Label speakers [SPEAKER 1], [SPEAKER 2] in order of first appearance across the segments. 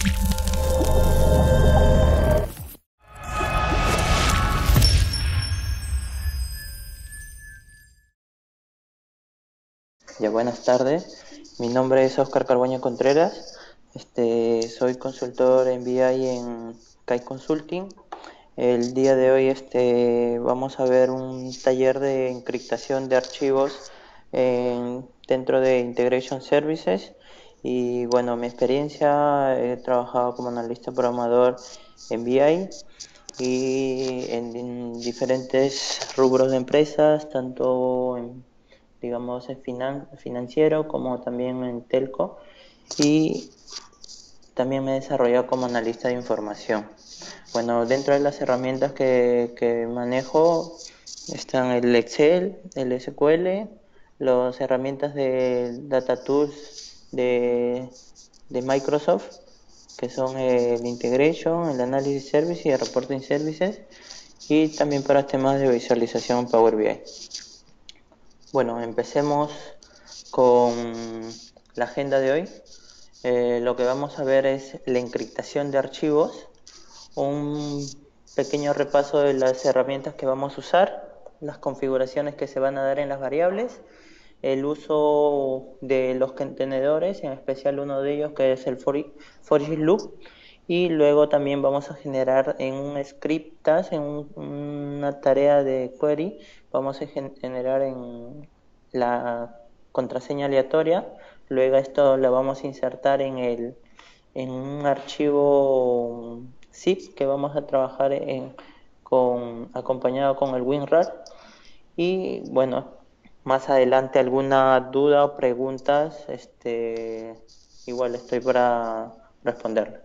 [SPEAKER 1] Ya, buenas tardes. Mi nombre es Oscar Carbaño Contreras. Soy consultor en BI en Kai Consulting. El día de hoy vamos a ver un taller de encriptación de archivos dentro de Integration Services. Y bueno, mi experiencia, he trabajado como analista programador en BI y en diferentes rubros de empresas, tanto en, digamos, en financiero como también en telco, y también me he desarrollado como analista de información. Bueno, dentro de las herramientas que manejo están el Excel, el SQL, las herramientas de Data Tools de Microsoft, que son el Integration, el Analysis Service y el Reporting Services, y también para temas de visualización Power BI. Bueno, empecemos con la agenda de hoy. Lo que vamos a ver es la encriptación de archivos, un pequeño repaso de las herramientas que vamos a usar, las configuraciones que se van a dar en las variables, el uso de los contenedores, en especial uno de ellos que es el for each loop, y luego también vamos a generar en un script task, una tarea de query, vamos a generar en la contraseña aleatoria. Luego esto lo vamos a insertar en un archivo zip que vamos a trabajar acompañado con el WinRAR. Y bueno, más adelante alguna duda o preguntas, igual estoy para responderle.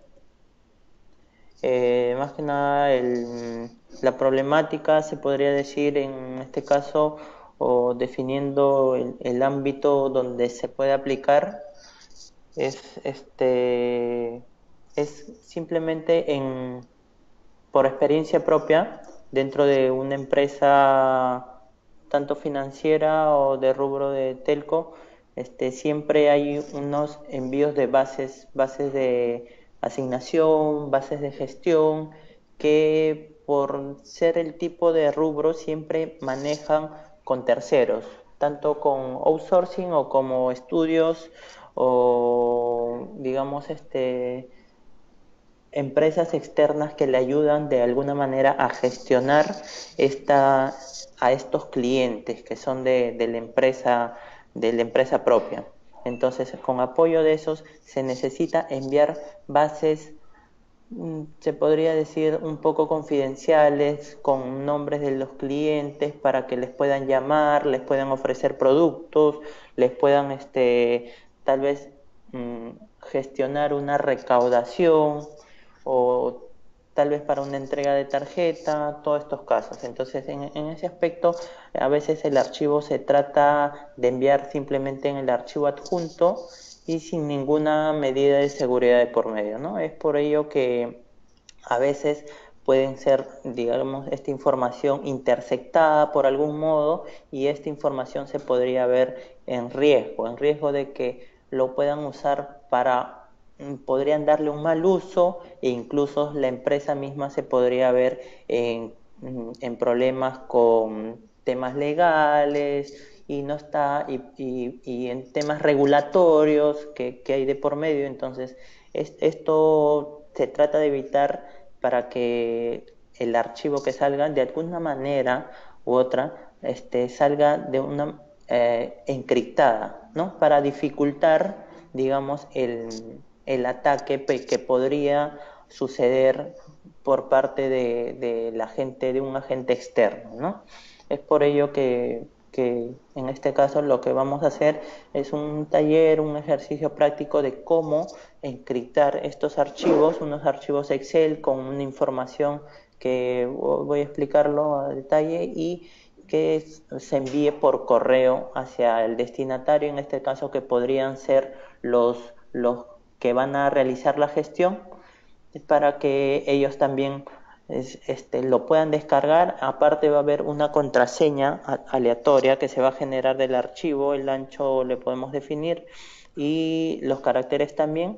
[SPEAKER 1] Más que nada la problemática se podría decir en este caso, o definiendo el ámbito donde se puede aplicar, es es simplemente por experiencia propia dentro de una empresa tanto financiera o de rubro de telco. Siempre hay unos envíos de bases de asignación, bases de gestión, que por ser el tipo de rubro siempre manejan con terceros, tanto con outsourcing o como estudios o digamos empresas externas que le ayudan de alguna manera a gestionar a estos clientes que son de la empresa propia. Entonces, con apoyo de esos se necesita enviar bases, se podría decir un poco confidenciales, con nombres de los clientes para que les puedan llamar, les puedan ofrecer productos, les puedan tal vez mmm, gestionar una recaudación o tal vez para una entrega de tarjeta, todos estos casos. Entonces, en ese aspecto, a veces el archivo se trata de enviar simplemente en el archivo adjunto y sin ninguna medida de seguridad de por medio, ¿no? Es por ello que a veces pueden ser, digamos, esta información interceptada por algún modo, y esta información se podría ver en riesgo de que lo puedan usar podrían darle un mal uso, e incluso la empresa misma se podría ver en problemas con temas legales y no está y en temas regulatorios que hay de por medio. Entonces esto se trata de evitar para que el archivo que salga de alguna manera u otra salga de una encriptada, ¿no? Para dificultar, digamos, el ataque que podría suceder por parte de la gente, de un agente externo, ¿no? Es por ello que en este caso lo que vamos a hacer es un taller, un ejercicio práctico de cómo encriptar estos archivos, unos archivos Excel con una información que voy a explicarlo a detalle, y que se envíe por correo hacia el destinatario, en este caso que podrían ser los que van a realizar la gestión, para que ellos también lo puedan descargar. Aparte va a haber una contraseña aleatoria que se va a generar del archivo, el ancho le podemos definir y los caracteres también,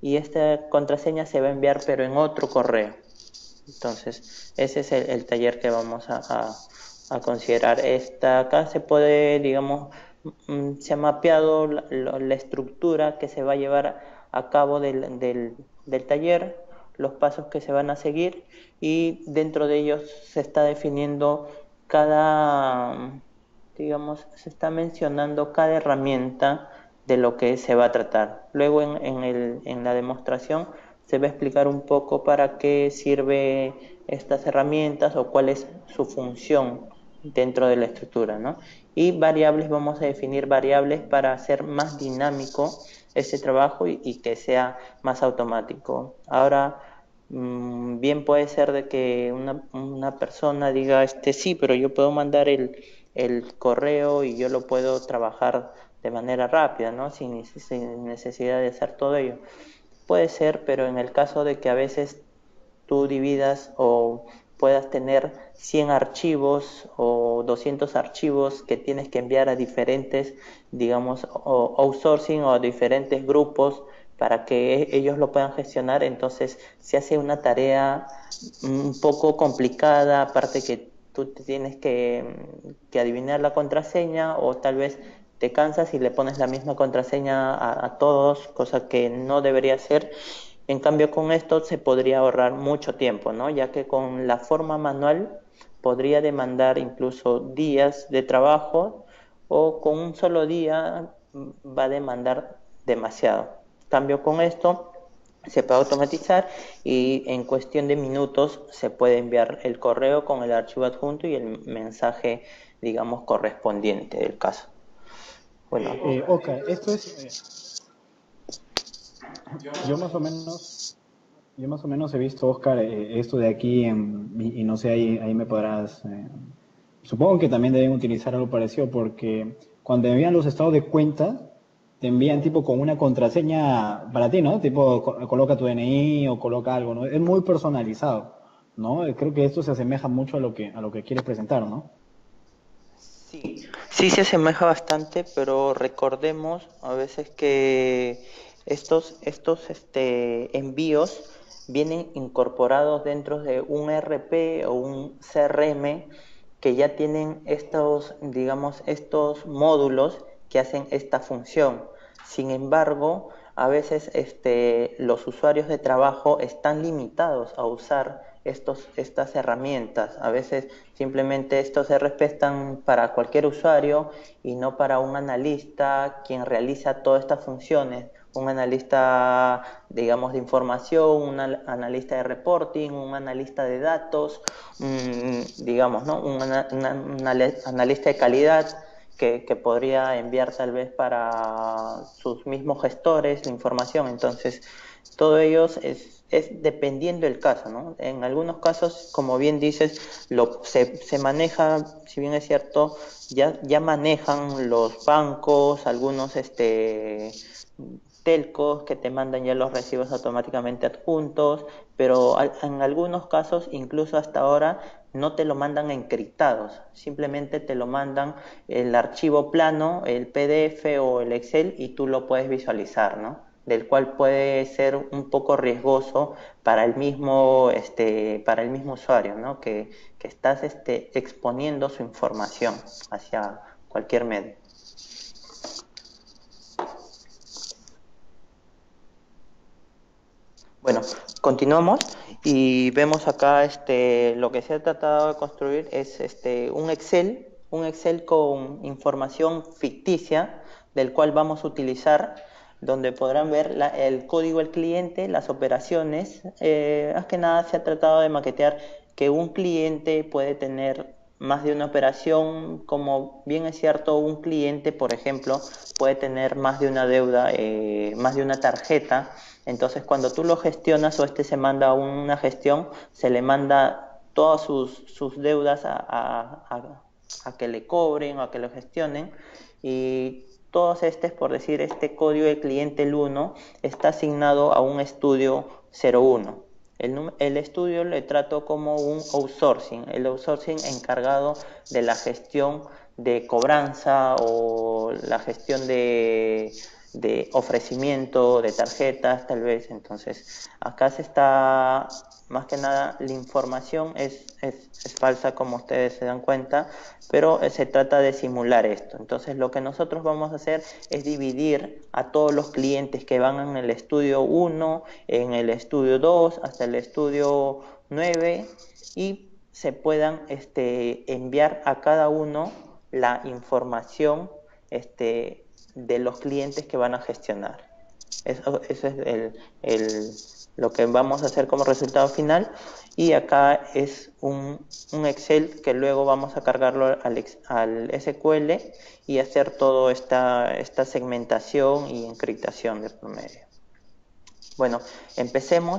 [SPEAKER 1] y esta contraseña se va a enviar pero en otro correo. Entonces, ese es el taller que vamos a considerar. Acá se puede, digamos, se ha mapeado la estructura que se va a llevar a cabo del taller, los pasos que se van a seguir, y dentro de ellos se está definiendo cada, digamos, se está mencionando cada herramienta de lo que se va a tratar. Luego en la demostración se va a explicar un poco para qué sirve estas herramientas o cuál es su función dentro de la estructura, ¿no? Y variables, vamos a definir variables para hacer más dinámico ese trabajo y que sea más automático. Ahora, bien puede ser de que una persona diga, sí, pero yo puedo mandar el correo y yo lo puedo trabajar de manera rápida, ¿no? Sin necesidad de hacer todo ello. Puede ser, pero en el caso de que a veces tú dividas o puedas tener 100 archivos o 200 archivos que tienes que enviar a diferentes, digamos, outsourcing o a diferentes grupos para que ellos lo puedan gestionar, entonces se hace una tarea un poco complicada, aparte que tú te tienes que adivinar la contraseña o tal vez te cansas y le pones la misma contraseña a todos, cosa que no debería ser. En cambio, con esto se podría ahorrar mucho tiempo, ¿no? Ya que con la forma manual podría demandar incluso días de trabajo o con un solo día va a demandar demasiado. En cambio, con esto se puede automatizar y en cuestión de minutos se puede enviar el correo con el archivo adjunto y el mensaje, digamos, correspondiente del caso. Bueno,
[SPEAKER 2] Ok, esto es, yo más o menos, yo más o menos he visto, Oscar, esto de aquí, y no sé, ahí me podrás, supongo que también deben utilizar algo parecido, porque cuando envían los estados de cuenta, te envían tipo con una contraseña para ti, ¿no? Tipo, coloca tu DNI o coloca algo, ¿no? Es muy personalizado, ¿no? Creo que esto se asemeja mucho a lo que quieres presentar, ¿no?
[SPEAKER 1] sí, sí se asemeja bastante, pero recordemos a veces que estos envíos vienen incorporados dentro de un ERP o un CRM que ya tienen estos, digamos, estos módulos que hacen esta función. Sin embargo, a veces los usuarios de trabajo están limitados a usar estas herramientas. A veces simplemente estos se respetan para cualquier usuario y no para un analista quien realiza todas estas funciones. Un analista, digamos, de información, un analista de reporting, un analista de datos, digamos, ¿no? Un analista de calidad que podría enviar tal vez para sus mismos gestores la información. Entonces, todo ello es dependiendo del caso, ¿no? En algunos casos, como bien dices, se maneja, si bien es cierto, ya manejan los bancos, algunos telcos que te mandan ya los recibos automáticamente adjuntos, pero en algunos casos, incluso hasta ahora, no te lo mandan encriptados, simplemente te lo mandan el archivo plano, el PDF o el Excel y tú lo puedes visualizar, ¿no? Del cual puede ser un poco riesgoso para el mismo usuario, ¿no? Que estás exponiendo su información hacia cualquier medio. Bueno, continuamos y vemos acá lo que se ha tratado de construir es un Excel con información ficticia del cual vamos a utilizar, donde podrán ver el código del cliente, las operaciones. Más que nada se ha tratado de maquetear que un cliente puede tener más de una operación, como bien es cierto, un cliente, por ejemplo, puede tener más de una deuda, más de una tarjeta. Entonces, cuando tú lo gestionas o se manda una gestión, se le manda todas sus deudas a que le cobren o a que lo gestionen. Y todos por decir, este código de cliente el 1 está asignado a un estudio 01. El estudio le trato como un outsourcing, el outsourcing encargado de la gestión de cobranza o la gestión de ofrecimiento de tarjetas, tal vez. Entonces, acá se está, más que nada, la información es falsa, como ustedes se dan cuenta, pero se trata de simular esto. Entonces, lo que nosotros vamos a hacer es dividir a todos los clientes que van en el estudio 1, en el estudio 2, hasta el estudio 9, y se puedan enviar a cada uno la información de los clientes que van a gestionar. Eso es lo que vamos a hacer como resultado final. Y acá es un Excel que luego vamos a cargarlo al SQL y hacer toda esta segmentación y encriptación de por medio. Bueno, empecemos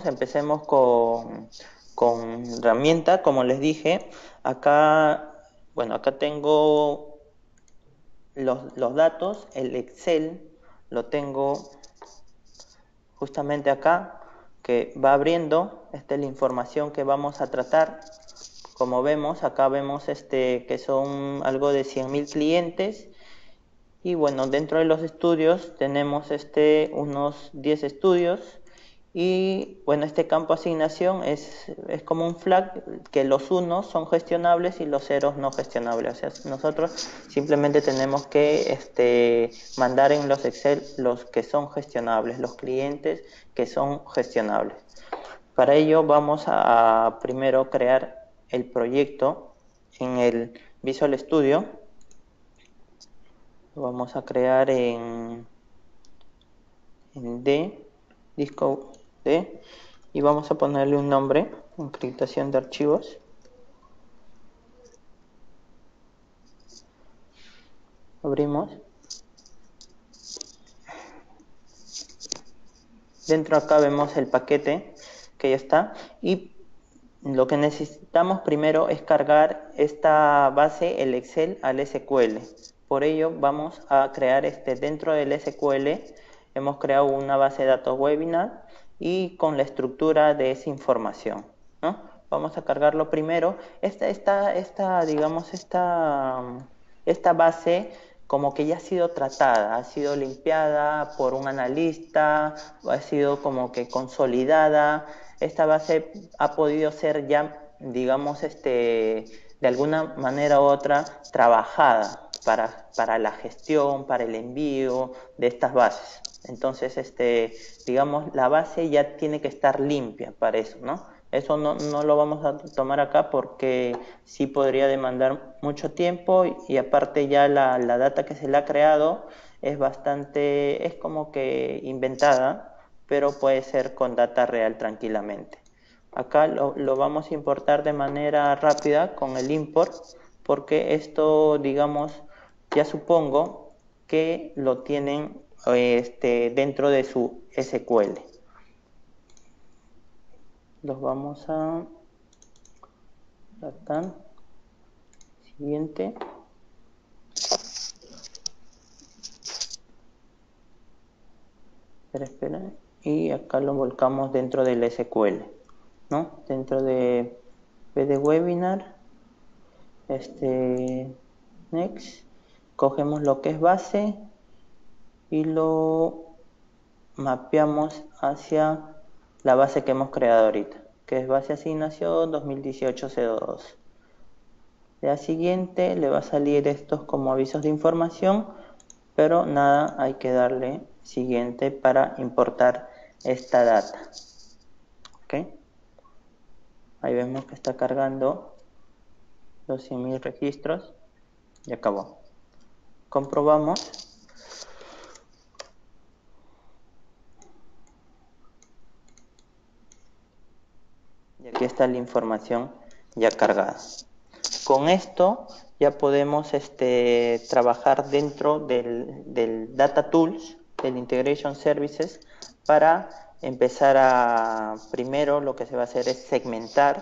[SPEAKER 1] con herramienta, como les dije. Acá tengo los datos, el Excel lo tengo justamente acá, que va abriendo. Esta es la información que vamos a tratar. Como vemos, acá vemos que son algo de 100.000 clientes. Y bueno, dentro de los estudios tenemos unos 10 estudios. Y bueno, este campo asignación es como un flag, que los unos son gestionables y los ceros no gestionables. O sea, nosotros simplemente tenemos que mandar en los Excel los que son gestionables, los clientes que son gestionables. Para ello vamos a primero crear el proyecto en el Visual Studio. Lo vamos a crear en D, disco D, y vamos a ponerle un nombre, encriptación de archivos. Abrimos. Dentro acá vemos el paquete que ya está, y lo que necesitamos primero es cargar esta base, el Excel, al SQL. Por ello vamos a crear dentro del SQL, hemos creado una base de datos webinar y con la estructura de esa información, ¿no? Vamos a cargarlo primero. Esta base como que ya ha sido tratada, ha sido limpiada por un analista, ha sido como que consolidada. Esta base ha podido ser ya, digamos, de alguna manera u otra, trabajada para la gestión, para el envío de estas bases. Entonces, digamos, la base ya tiene que estar limpia para eso, ¿no? Eso no lo vamos a tomar acá porque sí podría demandar mucho tiempo, y aparte ya la data que se le ha creado es como que inventada, pero puede ser con data real tranquilamente. Acá lo vamos a importar de manera rápida con el import, porque esto, digamos, ya supongo que lo tienen dentro de su SQL. Los vamos a tratar. Siguiente. Espera. Y acá lo volcamos dentro del SQL, ¿no? Dentro de PD Webinar. Next. Cogemos lo que es base y lo mapeamos hacia la base que hemos creado ahorita, que es base asignación 2018-02. La siguiente le va a salir estos como avisos de información, pero nada, hay que darle siguiente para importar esta data. ¿Ok? Ahí vemos que está cargando los 100.000 registros y acabó. Comprobamos. Y aquí está la información ya cargada. Con esto ya podemos trabajar dentro del Data Tools, del Integration Services, para empezar primero lo que se va a hacer es segmentar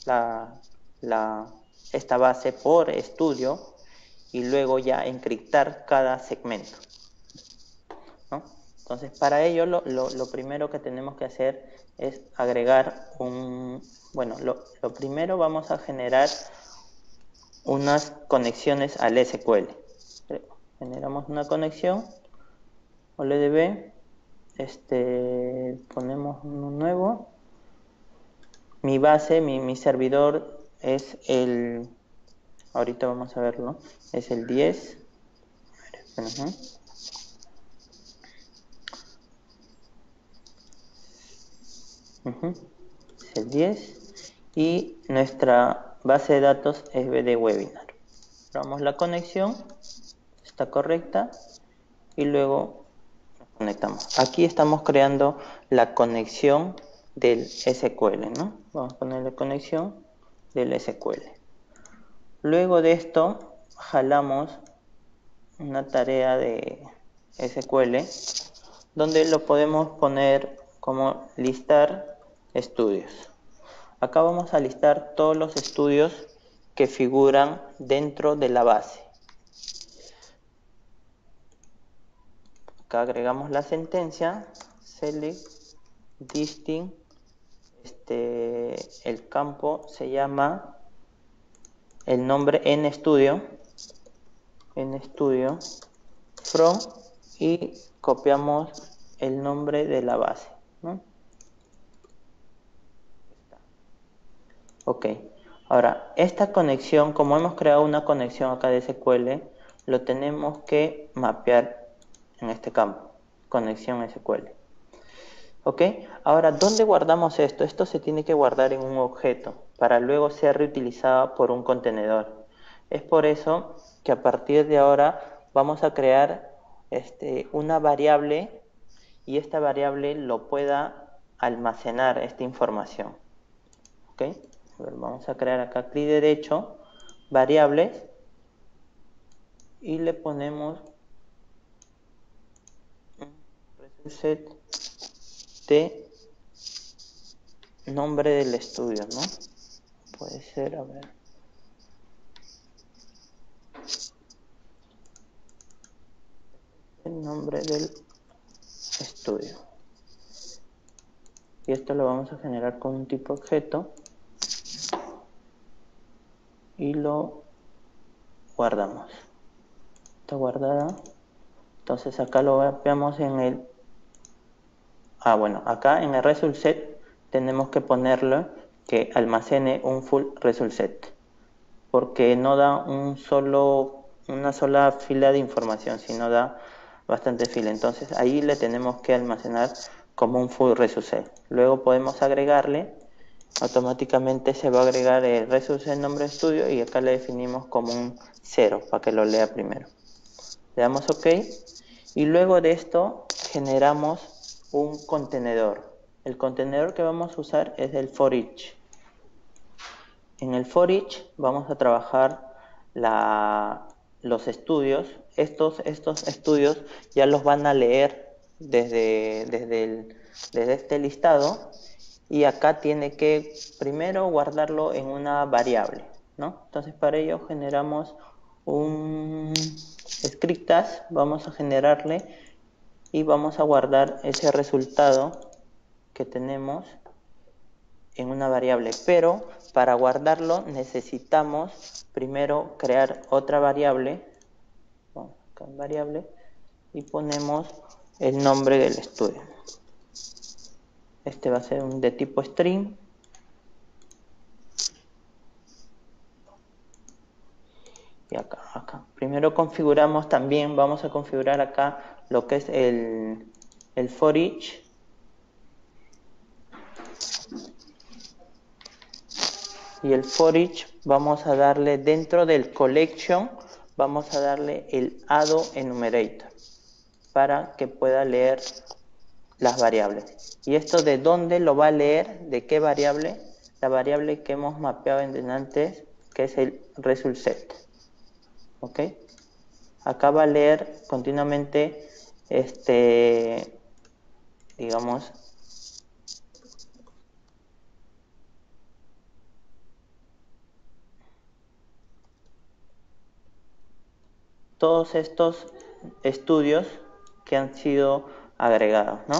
[SPEAKER 1] esta base por estudio y luego ya encriptar cada segmento, ¿no? Entonces, para ello lo primero que tenemos que hacer es agregar lo primero vamos a generar unas conexiones al SQL. Generamos una conexión OLEDB, ponemos uno nuevo. Mi base, mi servidor es ahorita vamos a verlo, es el 10. Ujú. Ujú. Es el 10 y nuestra base de datos es de webinar. Probamos la conexión, está correcta y luego nos conectamos. Aquí estamos creando la conexión del SQL, ¿no? Vamos a poner la conexión del SQL. Luego de esto, jalamos una tarea de SQL donde lo podemos poner como listar estudios. Acá vamos a listar todos los estudios que figuran dentro de la base. Acá agregamos la sentencia, select, distinct, el campo se llama el nombre en estudio, from, y copiamos el nombre de la base, ¿no? Ok, ahora esta conexión, como hemos creado una conexión acá de SQL, lo tenemos que mapear en este campo, conexión SQL. Ok, ahora ¿dónde guardamos esto? Esto se tiene que guardar en un objeto para luego ser reutilizado por un contenedor. Es por eso que a partir de ahora vamos a crear una variable y esta variable lo pueda almacenar esta información. ¿Ok? A ver, vamos a crear acá clic derecho, variables, y le ponemos un set de nombre del estudio, ¿no? Puede ser, a ver. El nombre del estudio. Y esto lo vamos a generar con un tipo objeto y lo guardamos. Está guardada. Entonces acá lo veamos en el... bueno, acá en el result set tenemos que ponerle que almacene un full result set, porque no da una sola fila de información, sino da bastante fila. Entonces ahí le tenemos que almacenar como un full result set. Luego podemos agregarle, automáticamente se va a agregar el result set nombre de estudio y acá le definimos como un 0 para que lo lea primero. Le damos OK y luego de esto generamos un contenedor. El contenedor que vamos a usar es el for each. En el for each vamos a trabajar los estudios. Estos estudios ya los van a leer desde este listado y acá tiene que primero guardarlo en una variable, ¿no? Entonces para ello generamos un scriptas, vamos a generarle y vamos a guardar ese resultado que tenemos en una variable, pero para guardarlo necesitamos primero crear otra variable, vamos acá en variable, y ponemos el nombre del estudio. Este va a ser de tipo string. Y acá. Primero configuramos también, vamos a configurar acá lo que es el for each. Y el for each vamos a darle dentro del collection, vamos a darle el ADO enumerator para que pueda leer las variables. ¿Y esto de dónde lo va a leer? ¿De qué variable? La variable que hemos mapeado antes, que es el result set. ¿Ok? Acá va a leer continuamente, digamos, todos estos estudios que han sido agregados, ¿no?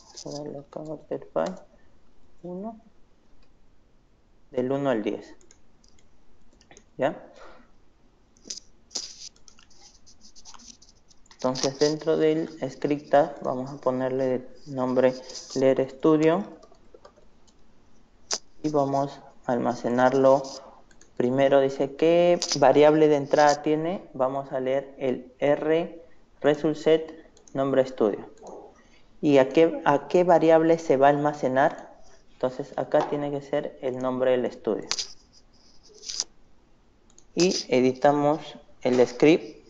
[SPEAKER 1] Del 1 al 10. ¿Ya? Entonces dentro del script tag vamos a ponerle de nombre leer studio y vamos a almacenarlo. Primero dice qué variable de entrada tiene, vamos a leer el R result set nombre studio. ¿Y a qué variable se va a almacenar? Entonces acá tiene que ser el nombre del estudio. Y editamos el script.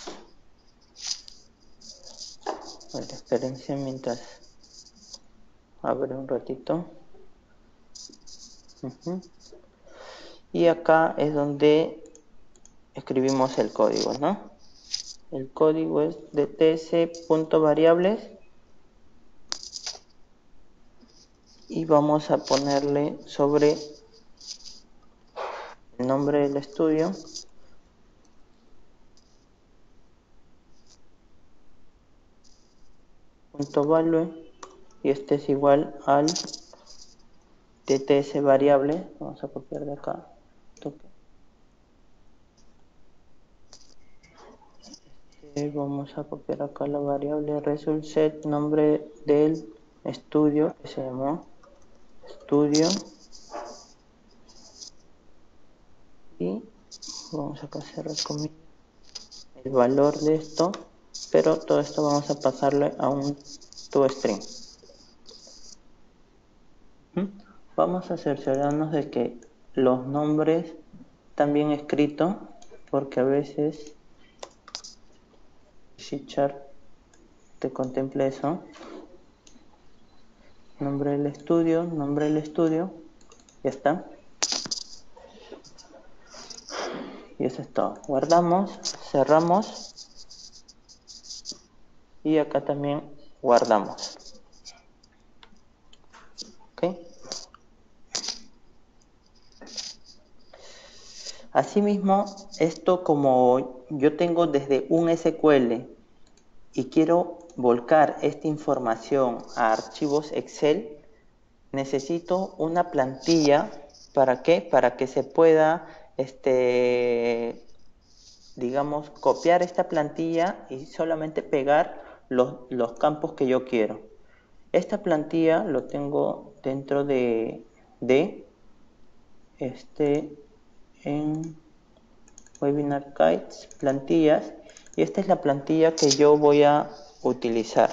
[SPEAKER 1] Bueno, espérense mientras abre un ratito. Y acá es donde escribimos el código, ¿no? El código es de ts.variables y vamos a ponerle sobre el nombre del estudio .value y este es igual al tts variable. Vamos a copiar de acá. Vamos a copiar acá la variable result set nombre del estudio que se llamó estudio y vamos acá a cerrar comillas el valor de esto, pero todo esto vamos a pasarle a un toString. Vamos a cerciorarnos de que los nombres están bien escritos, porque a veces C# te contempla eso. Nombre del estudio, ya está. Y eso es todo. Guardamos, cerramos y acá también guardamos. ¿Ok? Asimismo, esto como yo tengo desde un SQL y quiero volcar esta información a archivos Excel, necesito una plantilla. ¿Para qué? Para que se pueda, digamos, copiar esta plantilla y solamente pegar los campos que yo quiero. Esta plantilla lo tengo dentro de en Webinar Guides, plantillas, y esta es la plantilla que yo voy a utilizar.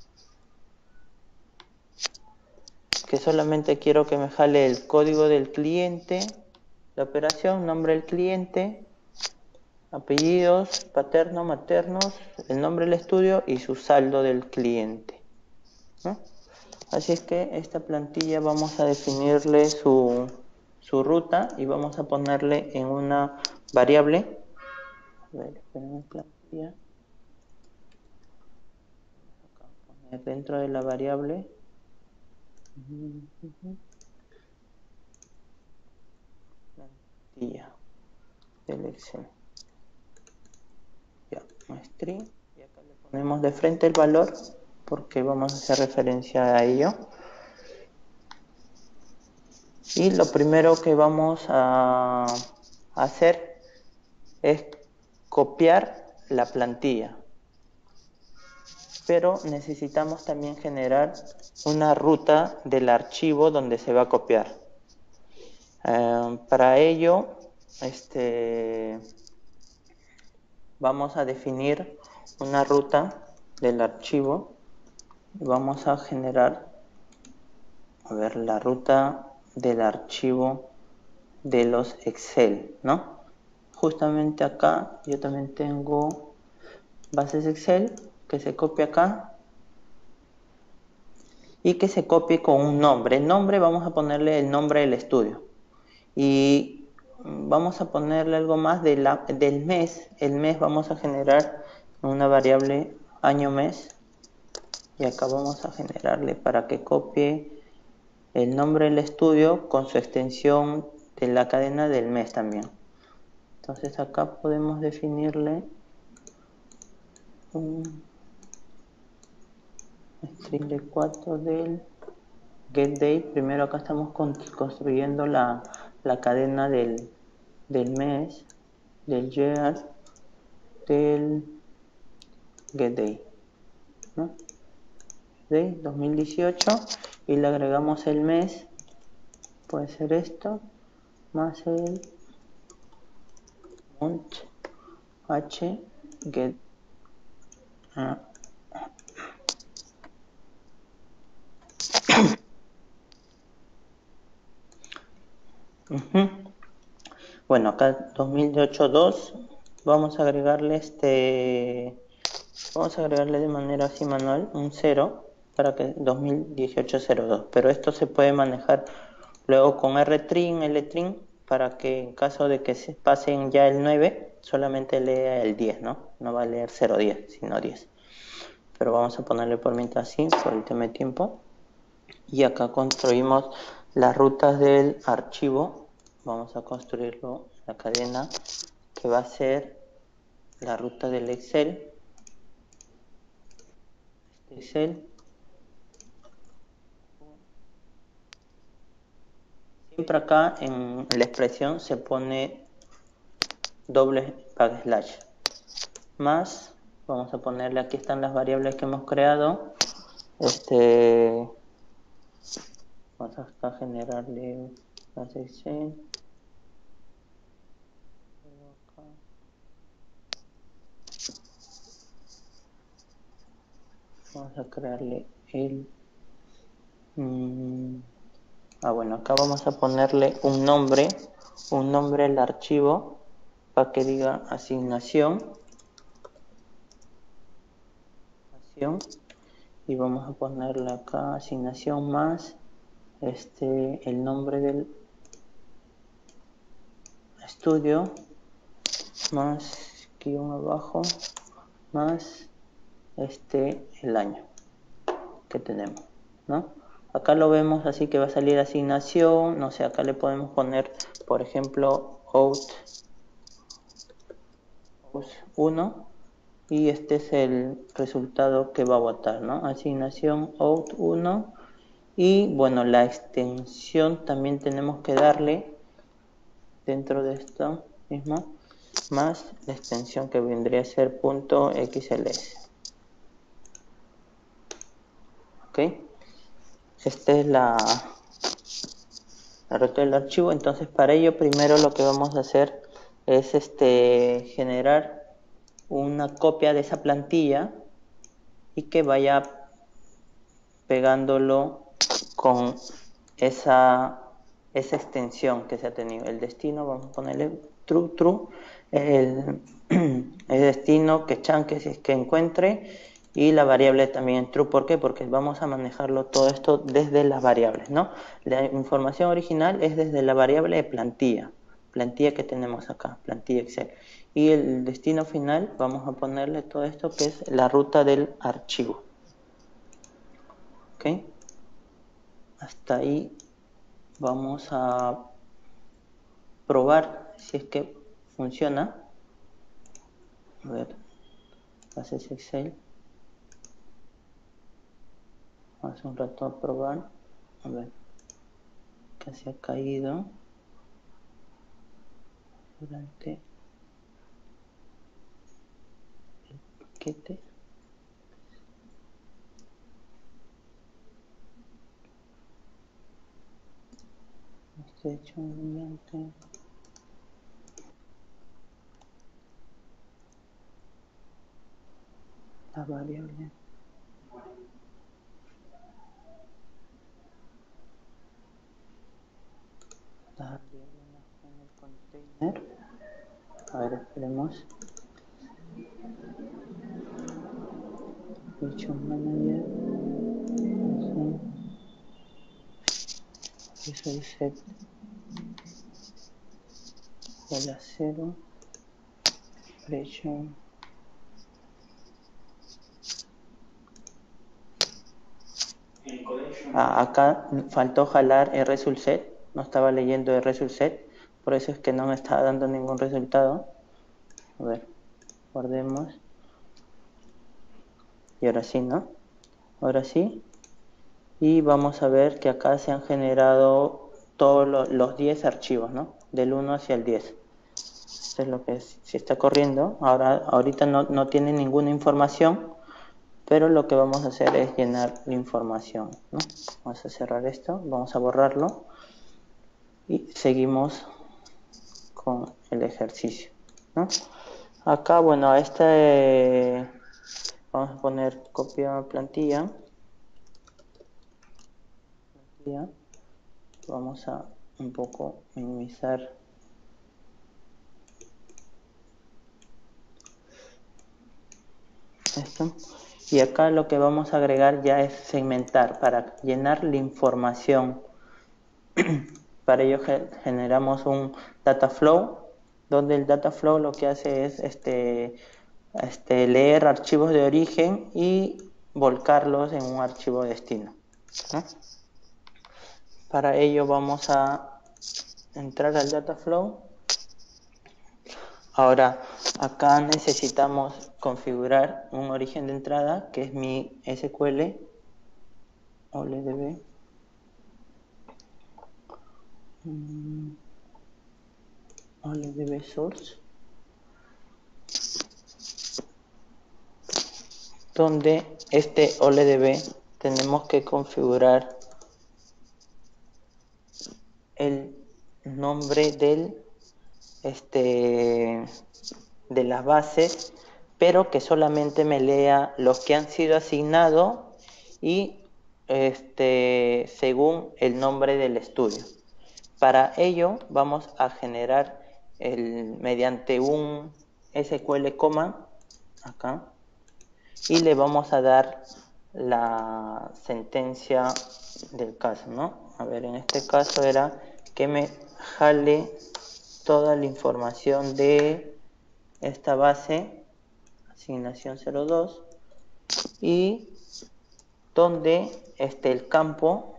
[SPEAKER 1] Que solamente quiero que me jale el código del cliente, la operación, nombre del cliente, apellidos, paternos, maternos, el nombre del estudio y su saldo del cliente, ¿no? Así es que esta plantilla vamos a definirle su ruta y vamos a ponerle en una variable. A ver, plantilla. Acá, poner dentro de la variable. Plantilla del Excel. Ya, un string. Y acá le ponemos de frente el valor porque vamos a hacer referencia a ello. Y lo primero que vamos a hacer es copiar la plantilla. Pero necesitamos también generar una ruta del archivo donde se va a copiar. Para ello, vamos a definir una ruta del archivo. Vamos a generar, la ruta del archivo de los Excel, ¿no? Justamente acá yo también tengo bases Excel que se copia acá y que se copie con un nombre. El nombre vamos a ponerle el nombre del estudio y vamos a ponerle algo más del mes. El mes vamos a generar una variable año mes y acá vamos a generarle para que copie el nombre del estudio con su extensión de la cadena del mes también. Entonces acá podemos definirle un string de 4 del getDate. Primero acá estamos construyendo la cadena del mes, del year, del getDay, ¿no? Day 2018 y le agregamos el mes, puede ser esto, más el month h get. Bueno, acá 2008.2 vamos a agregarle vamos a agregarle de manera así manual un 0 para que 2018.02, pero esto se puede manejar luego con rtrim, ltrim, para que en caso de que se pasen ya el 9 solamente lea el 10, no va a leer 0.10 sino 10, pero vamos a ponerle por mientras así por el tema de tiempo. Y acá construimos las rutas del archivo. Vamos a construirlo en la cadena que va a ser la ruta del Excel. Excel. Siempre acá en la expresión se pone doble backslash. Más, vamos a ponerle, aquí están las variables que hemos creado. Vamos a generarle la sección. Vamos a crearle el... bueno, acá vamos a ponerle un nombre al archivo para que diga asignación, y vamos a ponerle acá asignación más el nombre del estudio más guión abajo más el año que tenemos, ¿no? Acá lo vemos así que va a salir asignación, no sé, acá le podemos poner, por ejemplo, out 1 y este es el resultado que va a botar, ¿no? Asignación out 1 y bueno, la extensión también tenemos que darle dentro de esto mismo, más la extensión que vendría a ser .xls. ¿Ok? Esta es la ruta del archivo. Entonces para ello primero lo que vamos a hacer es generar una copia de esa plantilla y que vaya pegándolo con esa extensión que se ha tenido. El destino, vamos a ponerle true, el destino que chanque si es que encuentre, y la variable también true. ¿Por qué? Porque vamos a manejarlo todo esto desde las variables, ¿no? La información original es desde la variable de plantilla que tenemos acá, plantilla Excel. Y el destino final vamos a ponerle todo esto que es la ruta del archivo. ¿Ok? Hasta ahí vamos a probar si es que funciona. A ver, haces Excel. Hace un rato a probar. A ver, que se ha caído durante el paquete. Estoy hecho mediante la variable. La variable en el container. A ver, esperemos. Function manager. Eso es set. Hola 0. Operation. Acá faltó jalar RSulset, no estaba leyendo RSulset, por eso es que no me estaba dando ningún resultado. A ver, guardemos. Y ahora sí, ¿no? Ahora sí. Y vamos a ver que acá se han generado todos los 10 archivos, ¿no? Del 1 hacia el 10. Esto es lo que si está corriendo. Ahorita no tiene ninguna información, pero lo que vamos a hacer es llenar la información, ¿no? Vamos a cerrar esto, vamos a borrarlo y seguimos con el ejercicio, ¿no? Acá, bueno, vamos a poner copia plantilla. Vamos a un poco minimizar esto. Y acá lo que vamos a agregar ya es segmentar para llenar la información. Para ello generamos un data flow, donde el data flow lo que hace es leer archivos de origen y volcarlos en un archivo destino, ¿no? Para ello vamos a entrar al data flow. Ahora, acá necesitamos configurar un origen de entrada, que es mi SQL OLEDB. OLEDB source, donde este OLEDB tenemos que configurar el nombre de las bases, pero que solamente me lea los que han sido asignados y según el nombre del estudio. Para ello vamos a generar mediante un SQL command acá, y le vamos a dar la sentencia del caso, ¿no? A ver, en este caso era que me jale toda la información de esta base, asignación 02, y donde el campo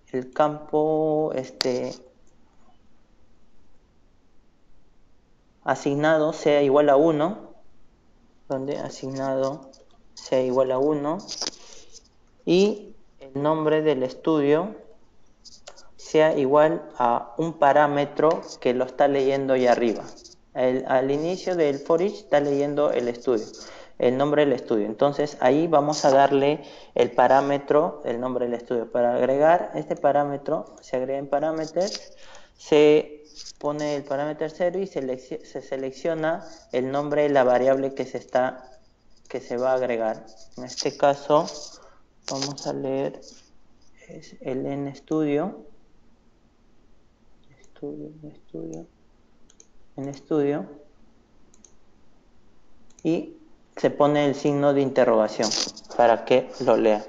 [SPEAKER 1] asignado sea igual a 1, donde asignado sea igual a 1, y el nombre del estudio sea igual a un parámetro que lo está leyendo ahí arriba. Al inicio del for each está leyendo el estudio, el nombre del estudio. Entonces ahí vamos a darle el parámetro, el nombre del estudio. Para agregar este parámetro, se agrega en parameters, se pone el parámetro 0 y se selecciona el nombre de la variable que se va a agregar. En este caso vamos a leer el NStudio. En estudio, y se pone el signo de interrogación para que lo lea.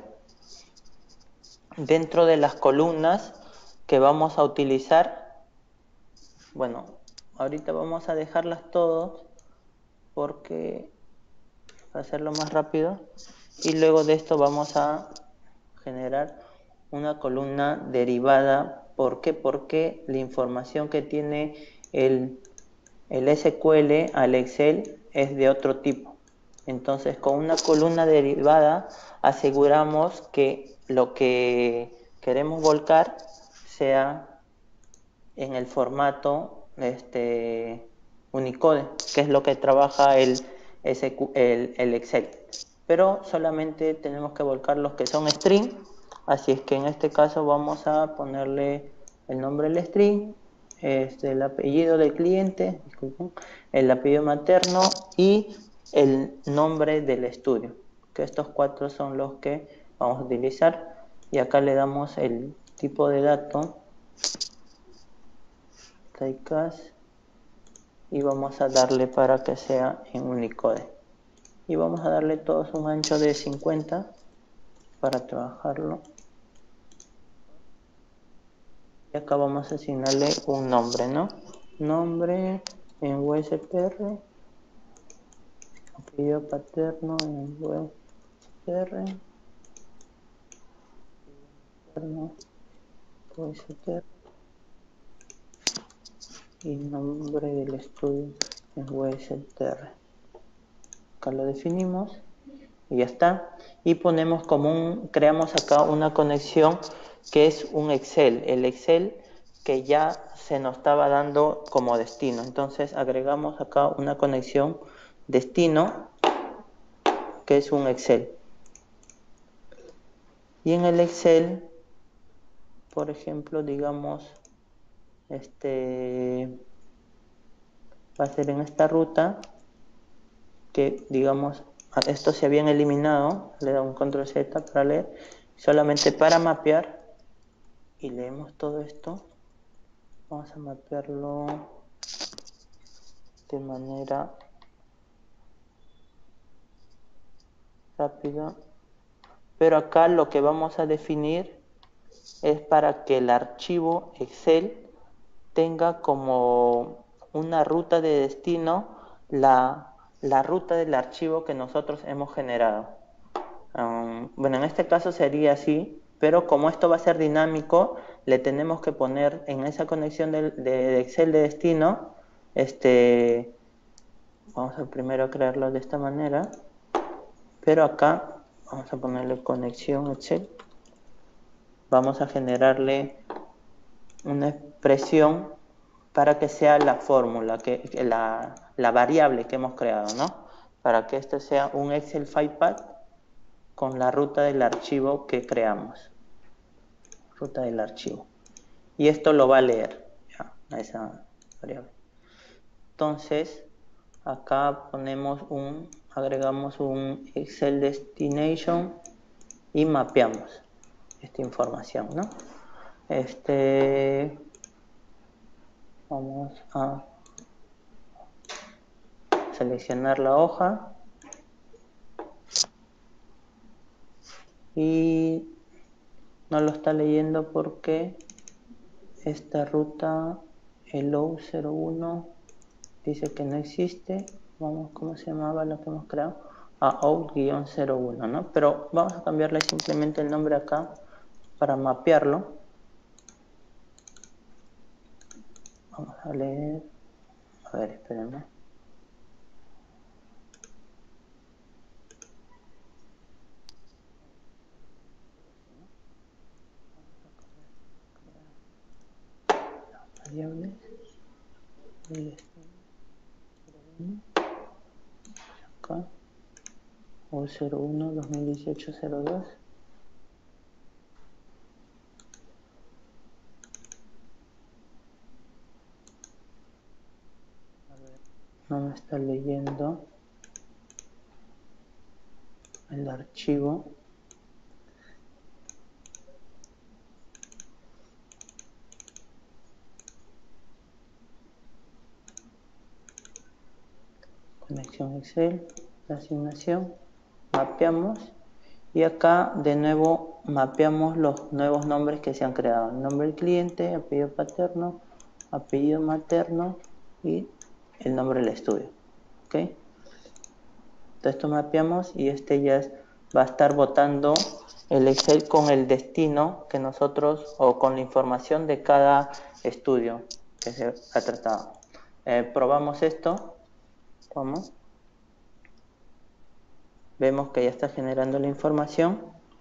[SPEAKER 1] Dentro de las columnas que vamos a utilizar, bueno, ahorita vamos a dejarlas todas porque para hacerlo más rápido, y luego de esto vamos a generar una columna derivada. ¿Por qué? Porque la información que tiene el SQL al Excel es de otro tipo. Entonces, con una columna derivada aseguramos que lo que queremos volcar sea en el formato Unicode, que es lo que trabaja el Excel. Pero solamente tenemos que volcar los que son string, así es que en este caso vamos a ponerle el nombre del string, el apellido del cliente, disculpen, el apellido materno y el nombre del estudio, que estos 4 son los que vamos a utilizar. Y acá le damos el tipo de dato, typecast, y vamos a darle para que sea en Unicode. Y vamos a darle todos un ancho de 50 para trabajarlo. Y acá vamos a asignarle un nombre, ¿no? Nombre en USPR, apellido paterno en USPR, USPR, y nombre del estudio en USTR. Acá lo definimos y ya está. Y ponemos creamos acá una conexión que es un Excel. El Excel que ya se nos estaba dando como destino. Entonces agregamos acá una conexión destino, que es un Excel. Y en el Excel, por ejemplo, digamos, va a ser en esta ruta, que digamos, estos se habían eliminado, le da un control Z para leer, solamente para mapear, y leemos todo esto. Vamos a mapearlo de manera rápida, pero acá lo que vamos a definir es para que el archivo Excel tenga como una ruta de destino la ruta del archivo que nosotros hemos generado. Bueno, en este caso sería así, pero como esto va a ser dinámico, le tenemos que poner en esa conexión de Excel de destino, vamos a primero crearlo de esta manera, pero acá vamos a ponerle conexión Excel, vamos a generarle una expresión para que sea la fórmula, la variable que hemos creado, ¿no? Para que esto sea un Excel FilePath con la ruta del archivo que creamos. Ruta del archivo. Y esto lo va a leer, ya, a esa variable. Entonces, acá agregamos un Excel Destination y mapeamos esta información, ¿no? Vamos a seleccionar la hoja y no lo está leyendo porque esta ruta, el O01, dice que no existe. Vamos, ¿cómo se llamaba la que hemos creado? Out-01, ¿no? Pero vamos a cambiarle simplemente el nombre acá para mapearlo. Vamos a leer. A ver, espérenme. Variables. Acá. O01 2018-02. No me está leyendo el archivo. Conexión Excel, la asignación, mapeamos y acá de nuevo mapeamos los nuevos nombres que se han creado. Nombre del cliente, apellido paterno, apellido materno y el nombre del estudio. ¿Ok? Todo esto mapeamos y ya va a estar botando el Excel con el destino que nosotros, o con la información de cada estudio que se ha tratado. Probamos esto. Vamos. Vemos que ya está generando la información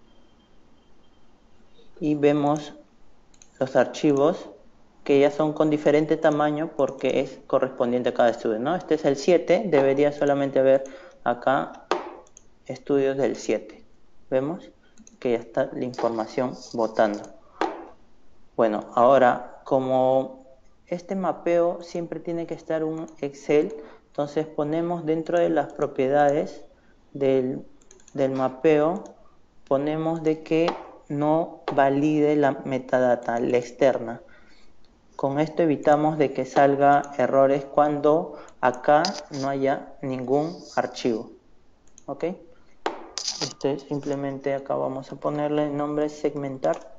[SPEAKER 1] y vemos los archivos que ya son con diferente tamaño porque es correspondiente a cada estudio, ¿no? Este es el 7, debería solamente haber acá estudios del 7. Vemos que ya está la información botando. Bueno, ahora como este mapeo siempre tiene que estar un Excel, entonces ponemos dentro de las propiedades del mapeo, ponemos de que no valide la metadata, la externa. Con esto evitamos de que salga errores cuando acá no haya ningún archivo. ¿Ok? Simplemente acá vamos a ponerle el nombre segmentar.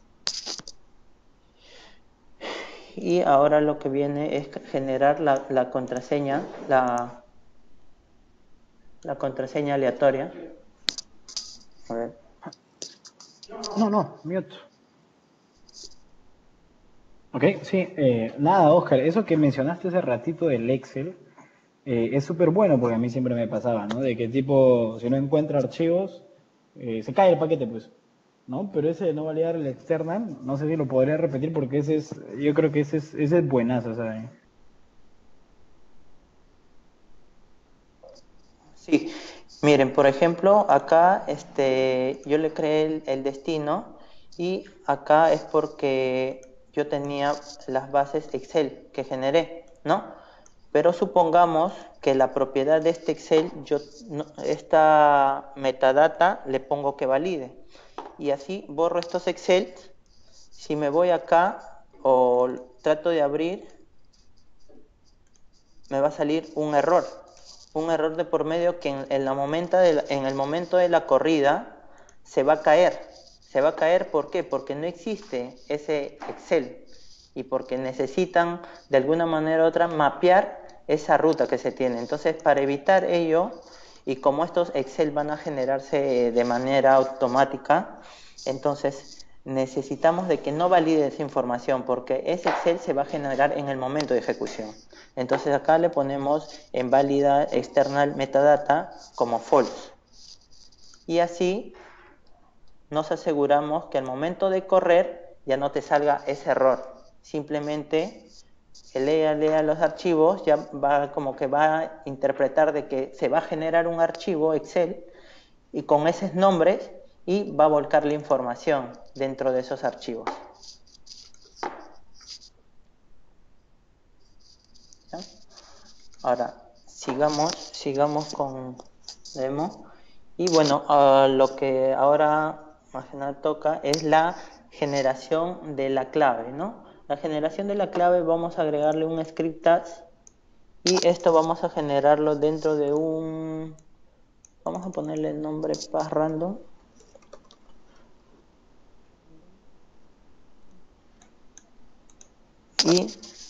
[SPEAKER 1] Y ahora lo que viene es generar la contraseña, la contraseña aleatoria. A ver.
[SPEAKER 2] No, mute. Ok, sí, nada, Oscar, eso que mencionaste hace ratito del Excel es súper bueno porque a mí siempre me pasaba, ¿no? De que tipo, si no encuentra archivos, se cae el paquete, pues. ¿no? Pero ese de no validar el external, no sé si lo podría repetir porque ese es, yo creo que ese es buenazo, ¿sabes?
[SPEAKER 1] Sí, miren, por ejemplo, acá yo le creé el destino y acá es porque yo tenía las bases Excel que generé, ¿no? Pero supongamos que la propiedad de este Excel, esta metadata le pongo que valide. Y así borro estos Excel. Si me voy acá o trato de abrir, me va a salir un error. Un error de por medio que en el momento de la corrida se va a caer. Se va a caer, ¿por qué? Porque no existe ese Excel y porque necesitan de alguna manera u otra mapear esa ruta que se tiene. Entonces, para evitar ello, y como estos Excel van a generarse de manera automática, entonces necesitamos de que no valide esa información porque ese Excel se va a generar en el momento de ejecución. Entonces acá le ponemos en válida external metadata como false. Y así nos aseguramos que al momento de correr ya no te salga ese error. Simplemente lea los archivos, ya va como que va a interpretar de que se va a generar un archivo Excel y con esos nombres y va a volcar la información dentro de esos archivos. ¿Ya? Ahora, sigamos con demo. Y bueno, lo que ahora más que nada toca es la generación de la clave, ¿no? La generación de la clave vamos a agregarle un script tags y esto vamos a generarlo dentro de vamos a ponerle el nombre pass random y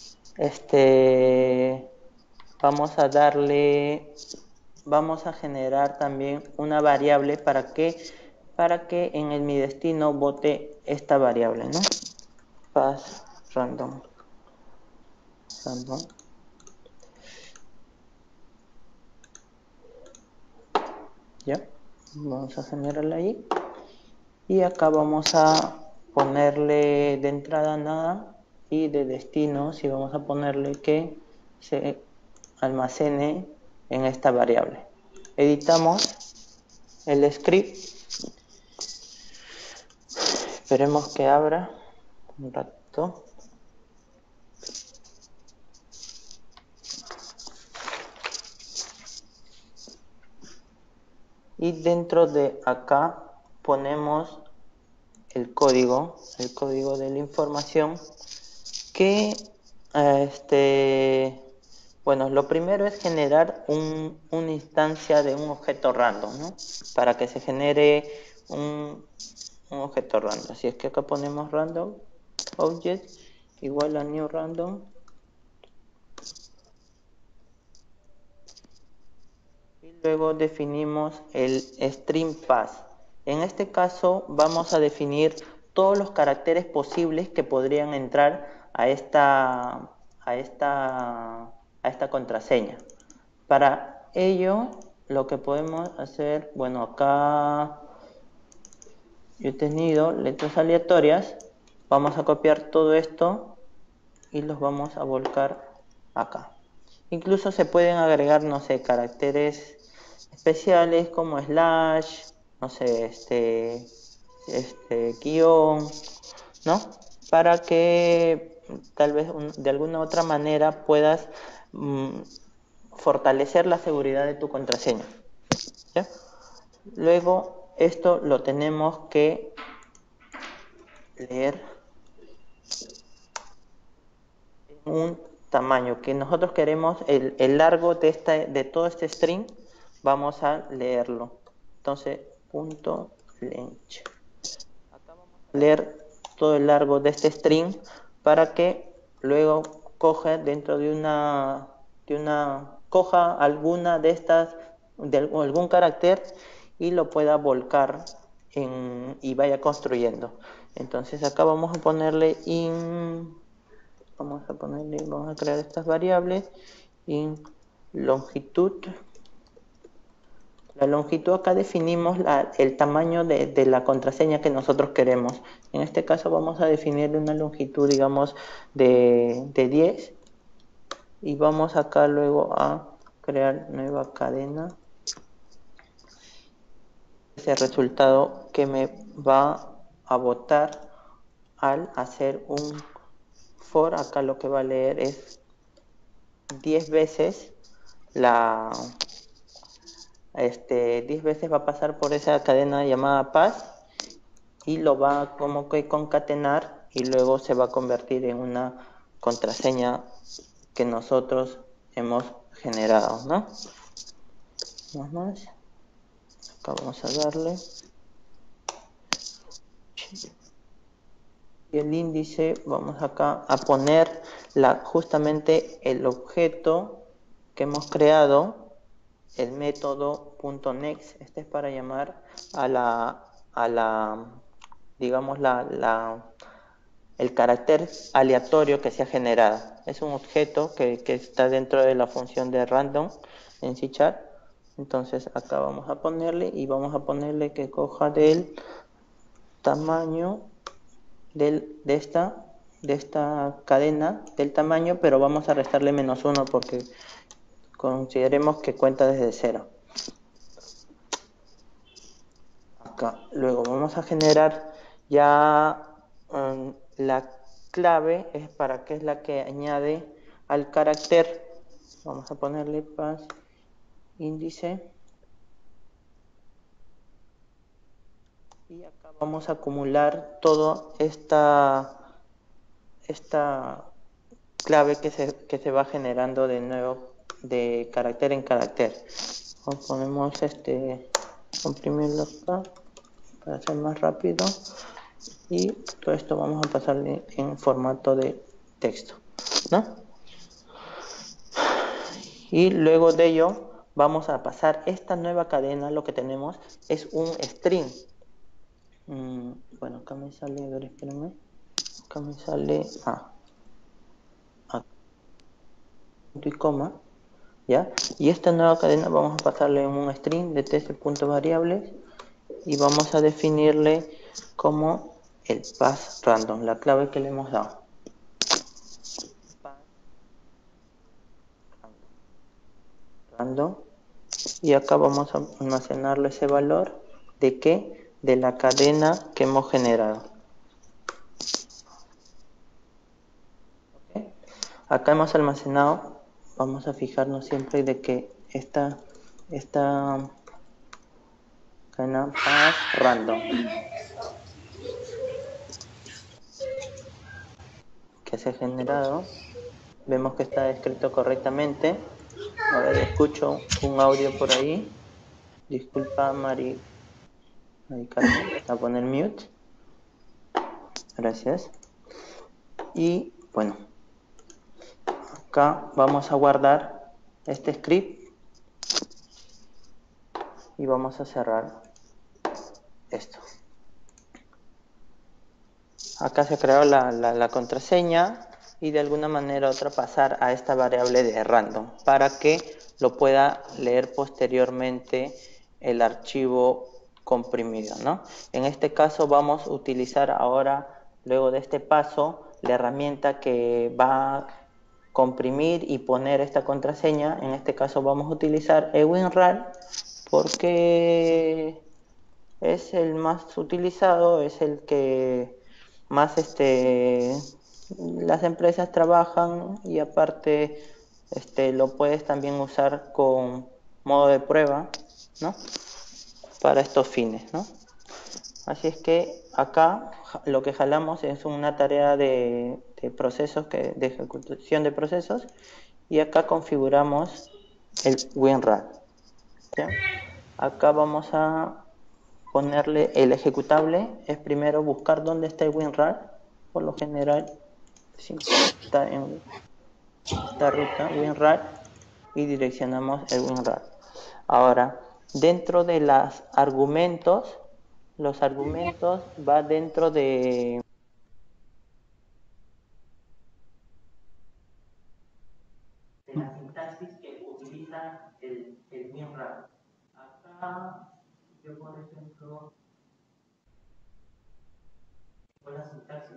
[SPEAKER 1] vamos a generar también una variable para que en mi destino bote esta variable, ¿no? Pass random. Ya, vamos a generarla ahí. Y acá vamos a ponerle de entrada nada y de destino, si vamos a ponerle que se almacene en esta variable. Editamos el script, esperemos que abra un rato. Y dentro de acá ponemos el código de la información que bueno, lo primero es generar una instancia de un objeto random, ¿no? Para que se genere un objeto random. Así es que acá ponemos random object igual a new random. Y luego definimos el string pass. En este caso vamos a definir todos los caracteres posibles que podrían entrar a esta contraseña. Para ello, lo que podemos hacer, bueno, acá yo he tenido letras aleatorias, vamos a copiar todo esto y los vamos a volcar acá. Incluso se pueden agregar, no sé, caracteres especiales como slash, no sé, guión, ¿no? Para que tal vez de alguna otra manera puedas fortalecer la seguridad de tu contraseña. ¿Ya? Luego esto lo tenemos que leer en un tamaño que nosotros queremos, el largo de todo este string, vamos a leerlo. Entonces, punto length. Acá vamos a leer todo el largo de este string para que luego coja dentro de coja alguna de estas, de algún carácter y lo pueda volcar y vaya construyendo. Entonces acá vamos a ponerle vamos a crear estas variables in longitud La longitud acá definimos el tamaño de la contraseña que nosotros queremos. En este caso vamos a definir una longitud, digamos, de 10 y vamos acá luego a crear nueva cadena. Ese resultado que me va a botar al hacer un for, acá lo que va a leer es 10 veces la 10 veces va a pasar por esa cadena llamada pass y lo va como que concatenar y luego se va a convertir en una contraseña que nosotros hemos generado, ¿no? Vamos, acá vamos a darle y el índice, vamos acá a poner justamente el objeto que hemos creado, el método .next. Este es para llamar a la digamos, el carácter aleatorio que se ha generado. Es un objeto que está dentro de la función de random en C#. Entonces acá vamos a ponerle y vamos a ponerle que coja del tamaño de esta cadena, del tamaño, pero vamos a restarle -1 porque consideremos que cuenta desde 0. Acá. Luego vamos a generar ya la clave, es para que es la que añade al carácter. Vamos a ponerle pass índice. Y acá vamos a acumular toda esta clave que se va generando de nuevo de carácter en carácter. Ponemos comprimirlo acá para hacer más rápido y todo esto vamos a pasarle en formato de texto, ¿no? Y luego de ello vamos a pasar esta nueva cadena. Lo que tenemos es un string. Bueno, acá me sale, a ver, espérenme, acá me sale punto y coma, ¿ya? Y esta nueva cadena vamos a pasarle en un string de test.variables y vamos a definirle como el pass random, la clave que le hemos dado. Random. Y acá vamos a almacenarle ese valor de ¿qué? De la cadena que hemos generado. ¿Okay? Acá hemos almacenado, vamos a fijarnos siempre de que esta cadena pass random que se ha generado, vemos que está escrito correctamente. Ahora escucho un audio por ahí. Disculpa, Mari Carmen, a poner mute. Gracias. Y bueno, acá vamos a guardar este script y vamos a cerrar esto. Acá se ha creado la contraseña y de alguna manera u otra pasar a esta variable de random para que lo pueda leer posteriormente el archivo comprimido, ¿no? En este caso vamos a utilizar ahora, luego de este paso, la herramienta que va a comprimir y poner esta contraseña. En este caso vamos a utilizar WinRAR porque es el más utilizado, es el que más las empresas trabajan y aparte lo puedes también usar con modo de prueba, ¿no? Para estos fines, ¿no? Así es que acá lo que jalamos es una tarea de procesos, de ejecución de procesos, y acá configuramos el WinRAR, ¿ya? Acá vamos a ponerle el ejecutable, es primero buscar dónde está el WinRAR. Por lo general siempre está en esta ruta WinRAR y direccionamos el WinRAR. Ahora, dentro de los argumentos va dentro de la sintaxis que utiliza el WinRAR. Acá yo por ejemplo, con la sintaxis.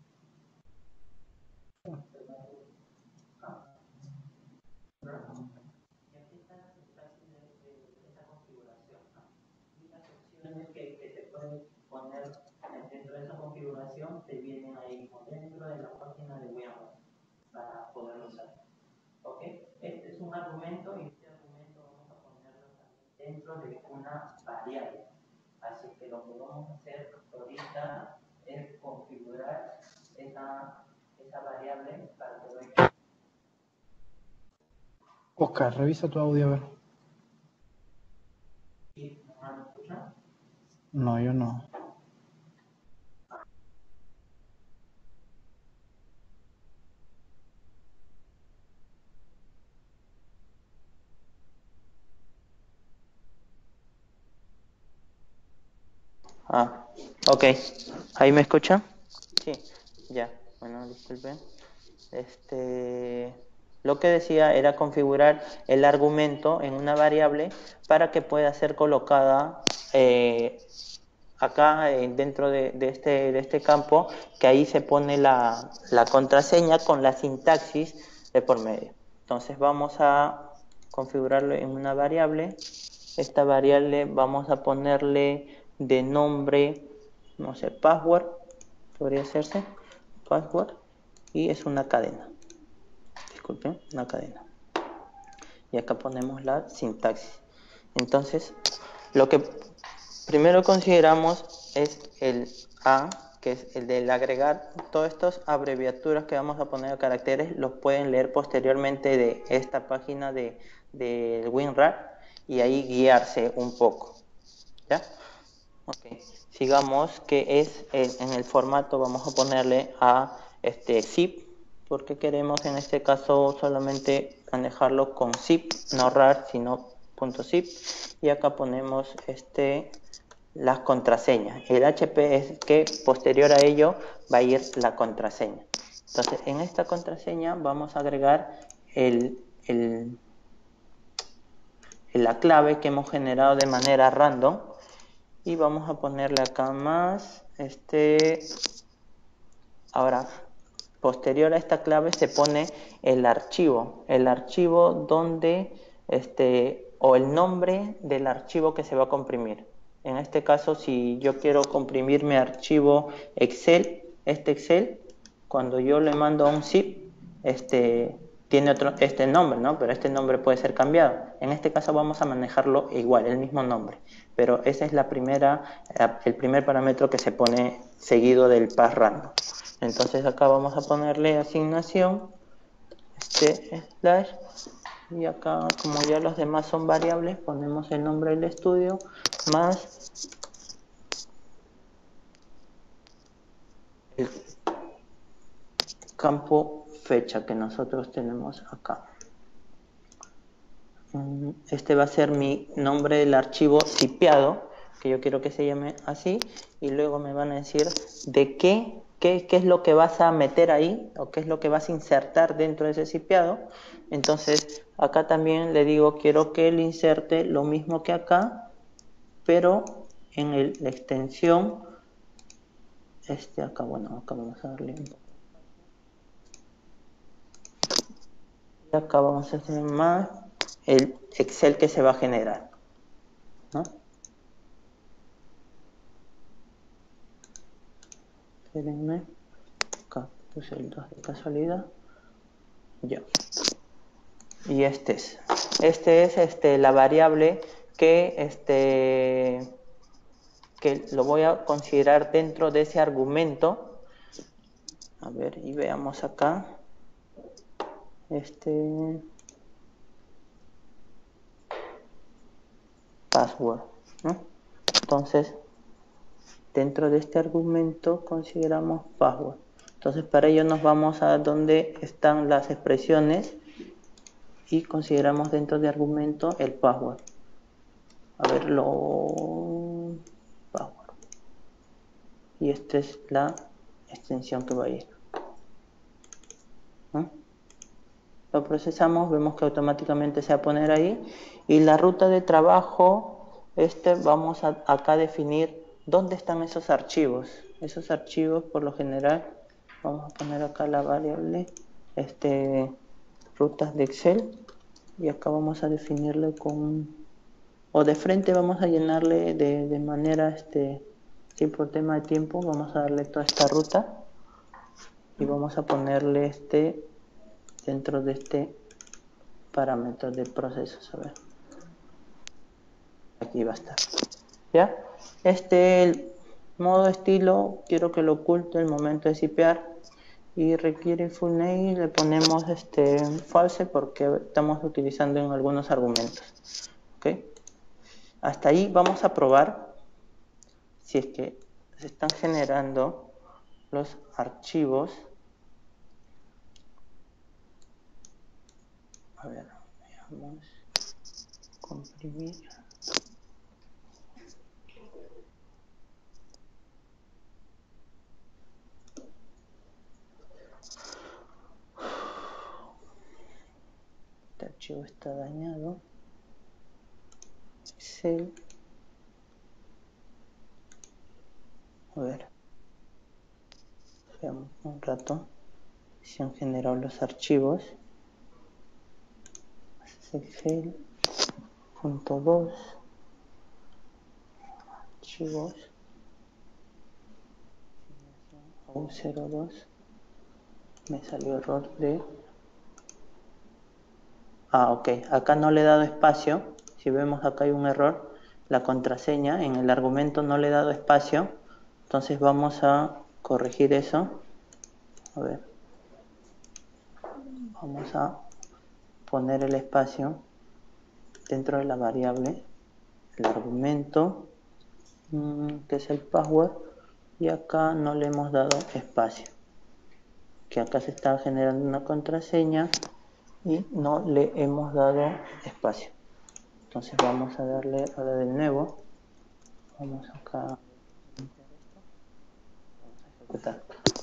[SPEAKER 1] Y aquí está la sintaxis de esta configuración, ¿no? Y las opciones que te pueden poner dentro de esa configuración te vienen ahí dentro de la página de VMware para poder usar. ¿Ok? Este es un argumento y este argumento vamos a ponerlo también dentro de una variable. Así que lo que vamos a hacer ahorita es configurar esa variable para que vean.
[SPEAKER 2] Oscar, revisa tu audio a ver.
[SPEAKER 1] ¿Sí? ¿No me escuchan?
[SPEAKER 2] No, yo no.
[SPEAKER 1] Ah, ok. ¿Ahí me escuchan? Sí, ya. Bueno, disculpen. Lo que decía era configurar el argumento en una variable para que pueda ser colocada acá dentro de este campo, que ahí se pone la contraseña con la sintaxis de por medio. Entonces vamos a configurarlo en una variable. Esta variable vamos a ponerle de nombre, no sé, password, podría hacerse, password, y es una cadena. Disculpen, una cadena. Y acá ponemos la sintaxis. Entonces, lo que primero consideramos es el A, que es el del agregar. Todas estas abreviaturas que vamos a poner a caracteres los pueden leer posteriormente de esta página de WinRAR y ahí guiarse un poco. ¿Ya? Ok. Sigamos que es en el formato, vamos a ponerle a zip, porque queremos en este caso solamente manejarlo con zip, no rar, sino .zip, y acá ponemos las contraseñas. El HP es que posterior a ello va a ir la contraseña. Entonces, en esta contraseña vamos a agregar la clave que hemos generado de manera random y vamos a ponerle acá más. Ahora, posterior a esta clave se pone el archivo donde o el nombre del archivo que se va a comprimir. En este caso, si yo quiero comprimir mi archivo Excel, Excel, cuando yo le mando a un zip, tiene este nombre, ¿no? Pero este nombre puede ser cambiado. En este caso vamos a manejarlo igual, el mismo nombre. Pero ese es el primer parámetro que se pone seguido del path random. Entonces acá vamos a ponerle asignación, slash, y acá como ya los demás son variables, ponemos el nombre del estudio más el campo fecha que nosotros tenemos acá. Este va a ser mi nombre del archivo zipeado, que yo quiero que se llame así, y luego me van a decir de qué es lo que vas a meter ahí, o qué es lo que vas a insertar dentro de ese zipeado. Entonces, acá también le digo, quiero que él inserte lo mismo que acá, pero en la extensión, acá, bueno, acá vamos a darle un poco. Y acá vamos a hacer más el Excel que se va a generar, ¿no? Espérenme, acá puse el 2 de casualidad, ya. Y esta es la variable que lo voy a considerar dentro de ese argumento. A ver, y veamos acá. Password, ¿no? Entonces, dentro de este argumento consideramos password. Entonces, para ello nos vamos a donde están las expresiones y consideramos dentro de argumento el password. A ver, password. Y esta es la extensión que va a ir, ¿no? Lo procesamos, vemos que automáticamente se va a poner ahí, y la ruta de trabajo vamos a acá definir dónde están esos archivos. Esos archivos, por lo general, vamos a poner acá la variable rutas de Excel, y acá vamos a definirle con, o de frente vamos a llenarle de manera, sí, por tema de tiempo, vamos a darle toda esta ruta y vamos a ponerle dentro de este parámetro de procesos. A ver, aquí va a estar. ¿Ya? El modo estilo quiero que lo oculte el momento de shipear, y requiere full name, le ponemos false porque estamos utilizando en algunos argumentos. ¿Ok? Hasta ahí vamos a probar si es que se están generando los archivos. A ver, vamos a comprimir. Este archivo está dañado. Excel. A ver. Veamos un rato si han generado los archivos. Excel. Punto 2. Archivos. 02. Me salió error de... ok, acá no le he dado espacio. Si vemos acá hay un error, la contraseña en el argumento no le he dado espacio, entonces vamos a corregir eso. A ver, vamos a poner el espacio dentro de la variable, el argumento, que es el password, y acá no le hemos dado espacio, que acá se está generando una contraseña y no le hemos dado espacio. Entonces vamos a darle ahora de nuevo, vamos acá, vamos a ejecutar.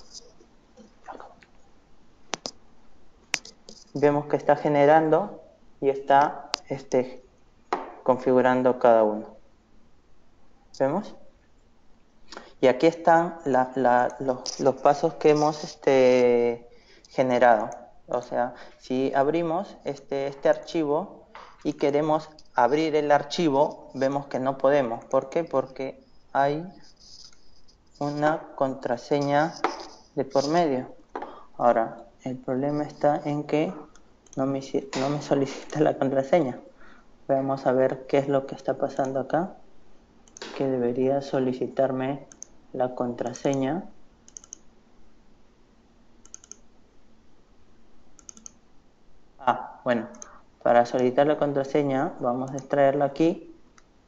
[SPEAKER 1] Vemos que está generando y está configurando cada uno. ¿Vemos? Y aquí están los pasos que hemos generado. O sea, si abrimos este archivo y queremos abrir el archivo, vemos que no podemos. ¿Por qué? Porque hay una contraseña de por medio. Ahora, el problema está en que no me solicita la contraseña. Vamos a ver qué es lo que está pasando acá, que debería solicitarme la contraseña. Bueno, para solicitar la contraseña vamos a extraerla aquí,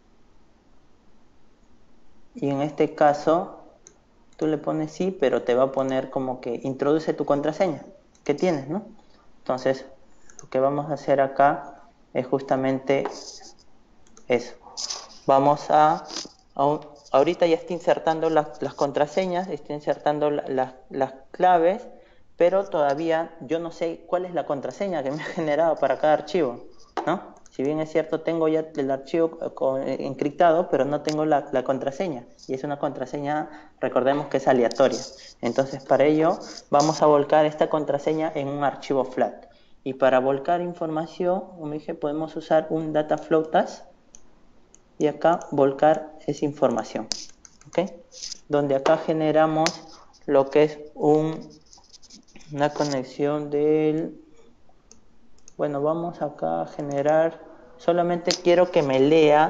[SPEAKER 1] y en este caso tú le pones sí, pero te va a poner como que introduce tu contraseña que tienes, ¿no? Entonces lo que vamos a hacer acá es justamente eso. Vamos ahorita ya está insertando las contraseñas, está insertando las claves, pero todavía yo no sé cuál es la contraseña que me ha generado para cada archivo, ¿no? Si bien es cierto, tengo ya el archivo encriptado, pero no tengo la contraseña, y es una contraseña, recordemos que es aleatoria. Entonces para ello vamos a volcar esta contraseña en un archivo flat, y para volcar información, como dije, podemos usar un Dataflow Task, y acá volcar esa información, ¿ok? Donde acá generamos lo que es una conexión del... Bueno, vamos acá a generar... Solamente quiero que me lea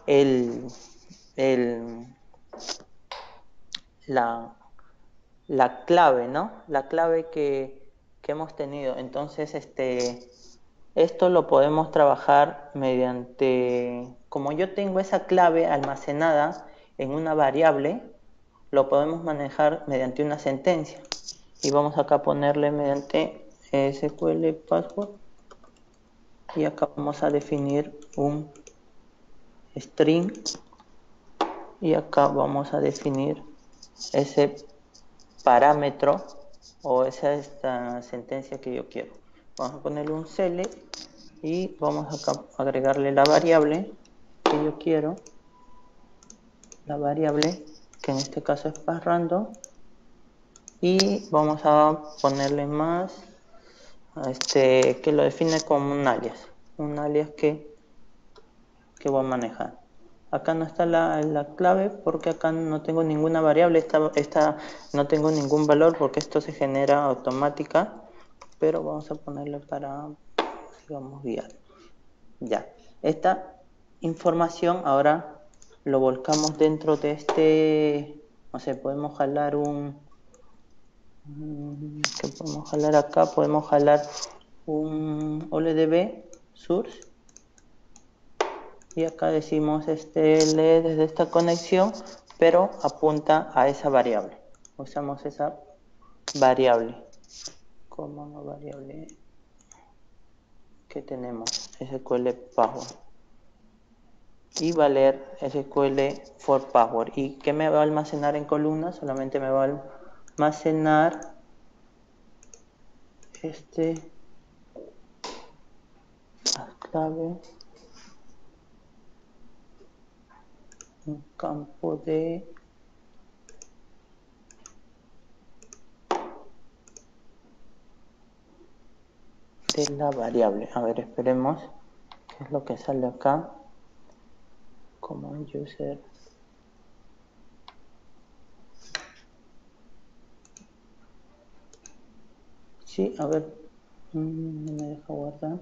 [SPEAKER 1] la clave, ¿no? La clave que hemos tenido. Entonces, esto lo podemos trabajar mediante, como yo tengo esa clave almacenada en una variable, lo podemos manejar mediante una sentencia. Y vamos acá a ponerle mediante SQL password, y acá vamos a definir un string, y acá vamos a definir ese parámetro o esta sentencia que yo quiero. Vamos a ponerle un select y vamos acá a agregarle la variable que yo quiero. la variable, que en este caso es parrandom, y vamos a ponerle más, que lo define como un alias que voy a manejar. Acá no está la clave porque acá no tengo ninguna variable, esta no tengo ningún valor porque esto se genera automática, pero vamos a ponerle para, digamos, guiar. Ya, esta información ahora lo volcamos dentro de no sé, podemos jalar ¿qué podemos jalar acá? Podemos jalar un OLDB source y acá decimos lee desde esta conexión, pero apunta a esa variable. Usamos esa variable como una variable que tenemos, SQL password. Y va a leer SQL for password. ¿Y qué me va a almacenar en columnas? Solamente me va a almacenar la clave, un campo de la variable. A ver, esperemos qué es lo que sale acá como user. Sí, a ver, no me deja guardar.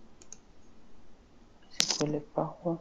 [SPEAKER 1] SQL password,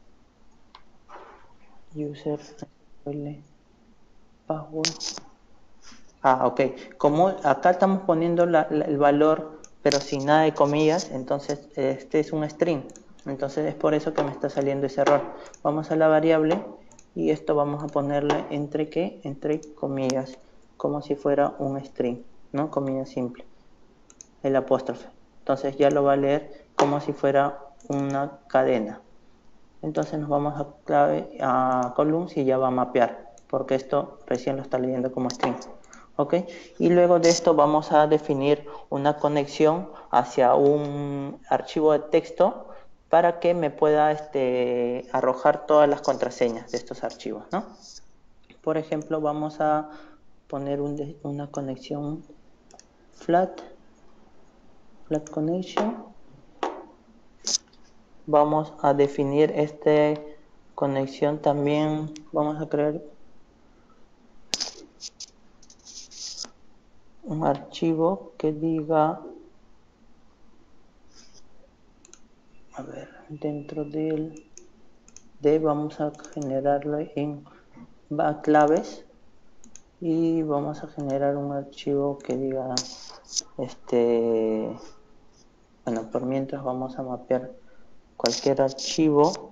[SPEAKER 1] user SQL password. Ah, ok. Como acá estamos poniendo el valor, pero sin nada de comillas, entonces este es un string. Entonces es por eso que me está saliendo ese error. Vamos a la variable y esto vamos a ponerle entre qué, entre comillas, como si fuera un string, ¿no? Comillas simple, el apóstrofe. Entonces ya lo va a leer como si fuera una cadena. Entonces nos vamos a columns y ya va a mapear, porque esto recién lo está leyendo como string. ¿Ok? Y luego de esto vamos a definir una conexión hacia un archivo de texto para que me pueda arrojar todas las contraseñas de estos archivos, ¿no? Por ejemplo, vamos a poner una conexión flat connection. Vamos a definir esta conexión también, vamos a crear un archivo que diga, a ver, dentro vamos a generarlo en claves y vamos a generar un archivo que diga, bueno, por mientras vamos a mapear cualquier archivo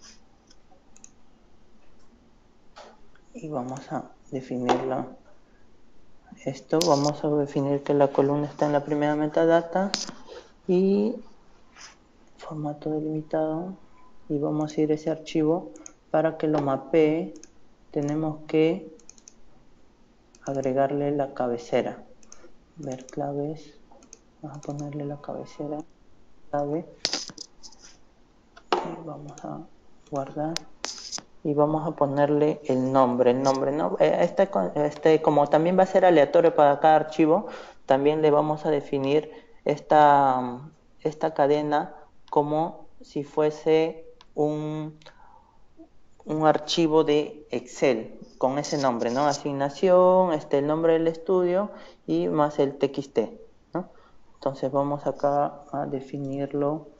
[SPEAKER 1] y vamos a definirlo. Esto vamos a definir que la columna está en la primera metadata y formato delimitado y vamos a ir a ese archivo para que lo mapee. Tenemos que agregarle la cabecera, ver claves, vamos a ponerle la cabecera clave y vamos a guardar y vamos a ponerle el nombre no, como también va a ser aleatorio para cada archivo, también le vamos a definir esta cadena como si fuese un archivo de Excel con ese nombre, ¿no? Asignación, el nombre del estudio y más el txt, ¿no? Entonces vamos acá a definirlo,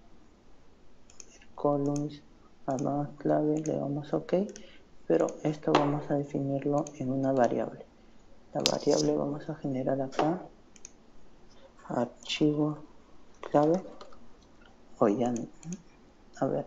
[SPEAKER 1] columns, armadas clave, le damos OK, pero esto vamos a definirlo en una variable. La variable vamos a generar acá, archivo clave, a ver,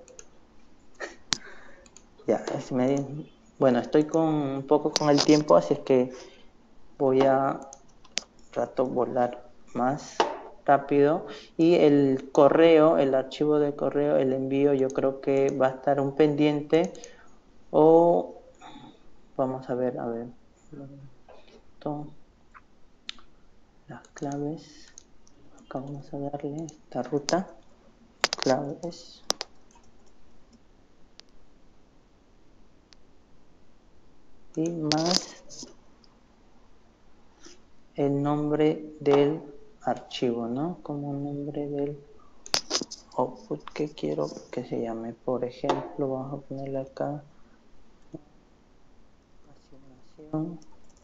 [SPEAKER 1] ya, bueno, estoy un poco con el tiempo, así es que voy a volar más rápido y el correo, el archivo de correo, el envío, yo creo que va a estar un pendiente o vamos a ver, las claves, acá vamos a darle esta ruta, claves, y más el nombre del archivo, ¿no? Como nombre del output que quiero que se llame. Por ejemplo, vamos a ponerle acá asignación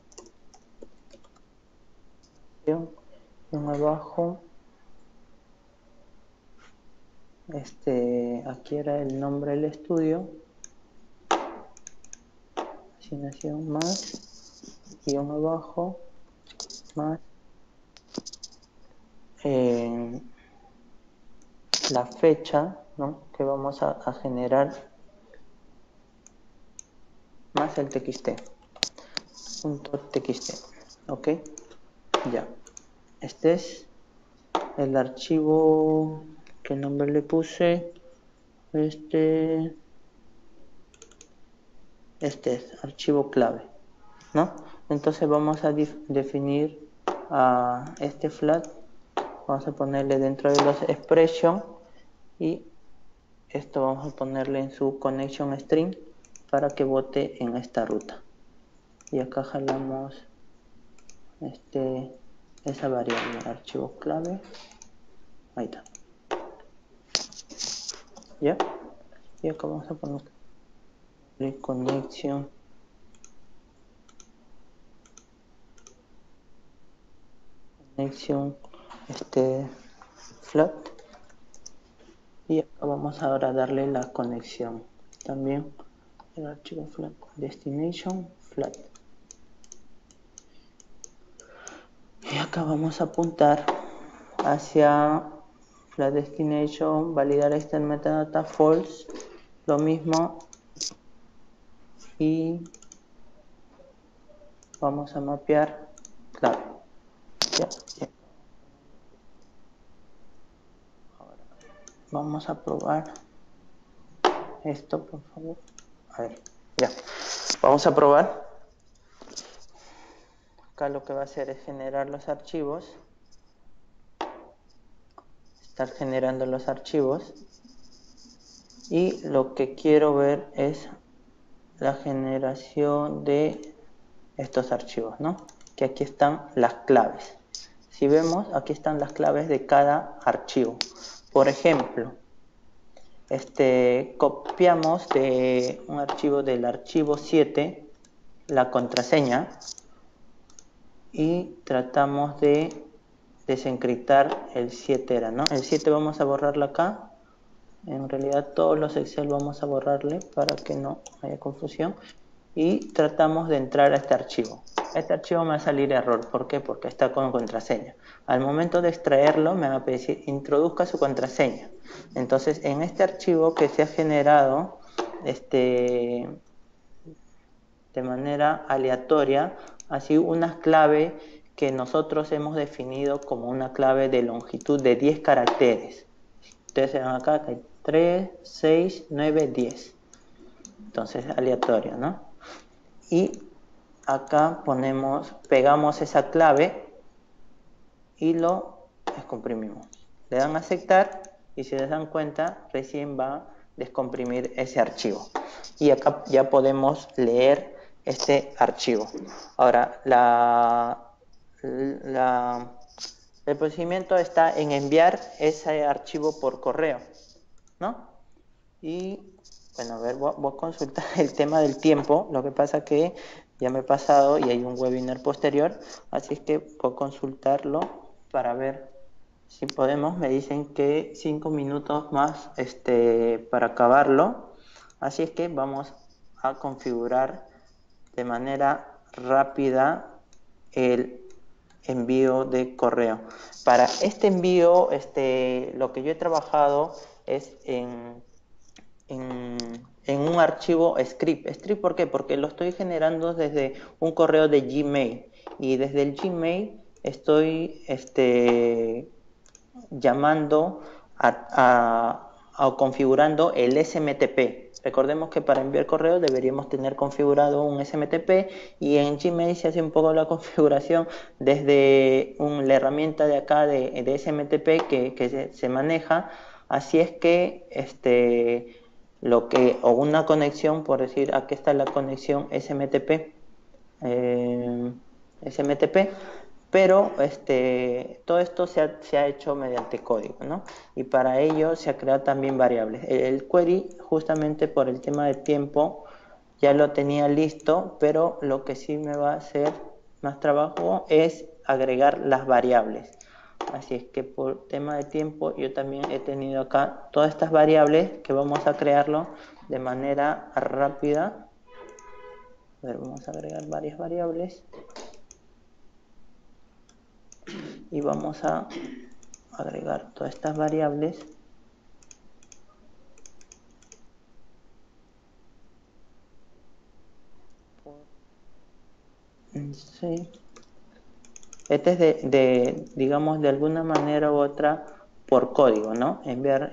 [SPEAKER 1] y un abajo aquí era el nombre del estudio, asignación más y un abajo más la fecha, ¿no? Que vamos a generar más el txt, punto txt, ok, ya. Este es el archivo, ¿qué nombre le puse? Este es archivo clave, ¿no? Entonces vamos a definir a este flat, vamos a ponerle dentro de los expression y esto vamos a ponerle en su connection string para que vote en esta ruta. Y acá jalamos esa variable, archivo clave, ahí está, ¿ya? Y acá vamos a poner connection flat, y acá vamos ahora a darle la conexión también, el archivo flat, destination flat, y acá vamos a apuntar hacia la destination, validar esta metadata false, lo mismo, y vamos a mapear clave. Ya. Ahora vamos a probar esto, por favor. A ver, ya. Vamos a probar. Acá lo que va a hacer es generar los archivos. Estar generando los archivos. Y lo que quiero ver es la generación de estos archivos, ¿no? Que aquí están las claves. Si vemos, aquí están las claves de cada archivo. Por ejemplo, copiamos de un archivo del archivo 7 la contraseña y tratamos de desencriptar el 7 era, ¿no? El 7 vamos a borrarlo acá. En realidad todos los Excel vamos a borrarle para que no haya confusión. Y tratamos de entrar a este archivo. Este archivo me va a salir error. ¿Por qué? Porque está con contraseña. Al momento de extraerlo me va a decir introduzca su contraseña. Entonces en este archivo que se ha generado de manera aleatoria, así una clave que nosotros hemos definido como una clave de longitud de 10 caracteres. Ustedes se van acá, que hay 3, 6, 9, 10. Entonces aleatorio, ¿no? Y acá pegamos esa clave y lo descomprimimos. Le dan a aceptar y si les dan cuenta, recién va a descomprimir ese archivo. Y acá ya podemos leer este archivo. Ahora, el procedimiento está en enviar ese archivo por correo, ¿no? Y bueno, a ver, voy a consultar el tema del tiempo. Lo que pasa que ya me he pasado y hay un webinar posterior, así es que voy a consultarlo para ver si podemos. Me dicen que 5 minutos más para acabarlo, así es que vamos a configurar de manera rápida el envío de correo. Para este envío, lo que yo he trabajado es en un archivo script. ¿Script por qué? Porque lo estoy generando desde un correo de Gmail y desde el Gmail estoy llamando o configurando el SMTP. Recordemos que para enviar correo deberíamos tener configurado un SMTP y en Gmail se hace un poco la configuración desde la herramienta de acá de SMTP que se maneja. Así es que o una conexión, por decir, aquí está la conexión SMTP, eh, SMTP, pero todo esto se ha hecho mediante código, ¿no? Y para ello se ha creado también variables. El query, justamente por el tema de tiempo, ya lo tenía listo, pero lo que sí me va a hacer más trabajo es agregar las variables. Así es que por tema de tiempo yo también he tenido acá todas estas variables que vamos a crearlo de manera rápida. A ver, vamos a agregar varias variables y vamos a agregar todas estas variables. Sí. Este es digamos, de alguna manera u otra por código, ¿no? Enviar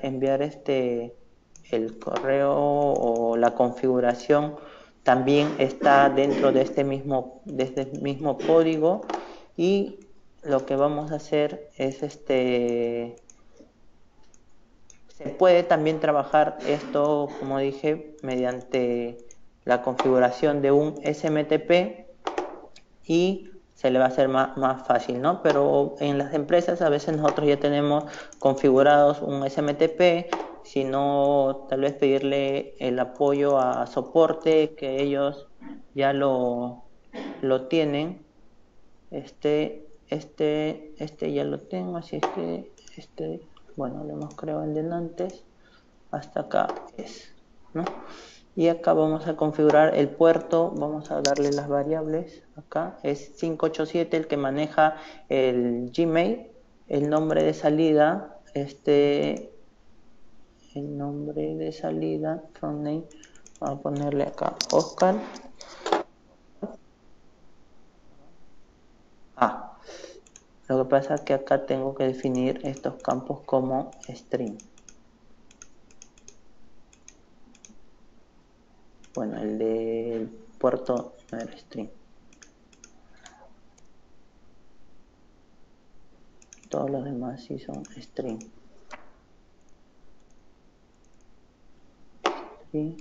[SPEAKER 1] el correo o la configuración también está dentro de de este mismo código, y lo que vamos a hacer es se puede también trabajar esto, como dije, mediante la configuración de un SMTP, y se le va a hacer más fácil, ¿no? Pero en las empresas a veces nosotros ya tenemos configurados un SMTP, si no, tal vez pedirle el apoyo a soporte, que ellos ya lo tienen. Este ya lo tengo, así es que bueno, lo hemos creado el de antes, hasta acá ¿no? Y acá vamos a configurar el puerto, vamos a darle las variables. Acá es 587 el que maneja el Gmail, el nombre de salida, el nombre de salida, from name, vamos a ponerle acá Oscar. Lo que pasa es que acá tengo que definir estos campos como string. Bueno, el del puerto no era string. Todos los demás sí son string. String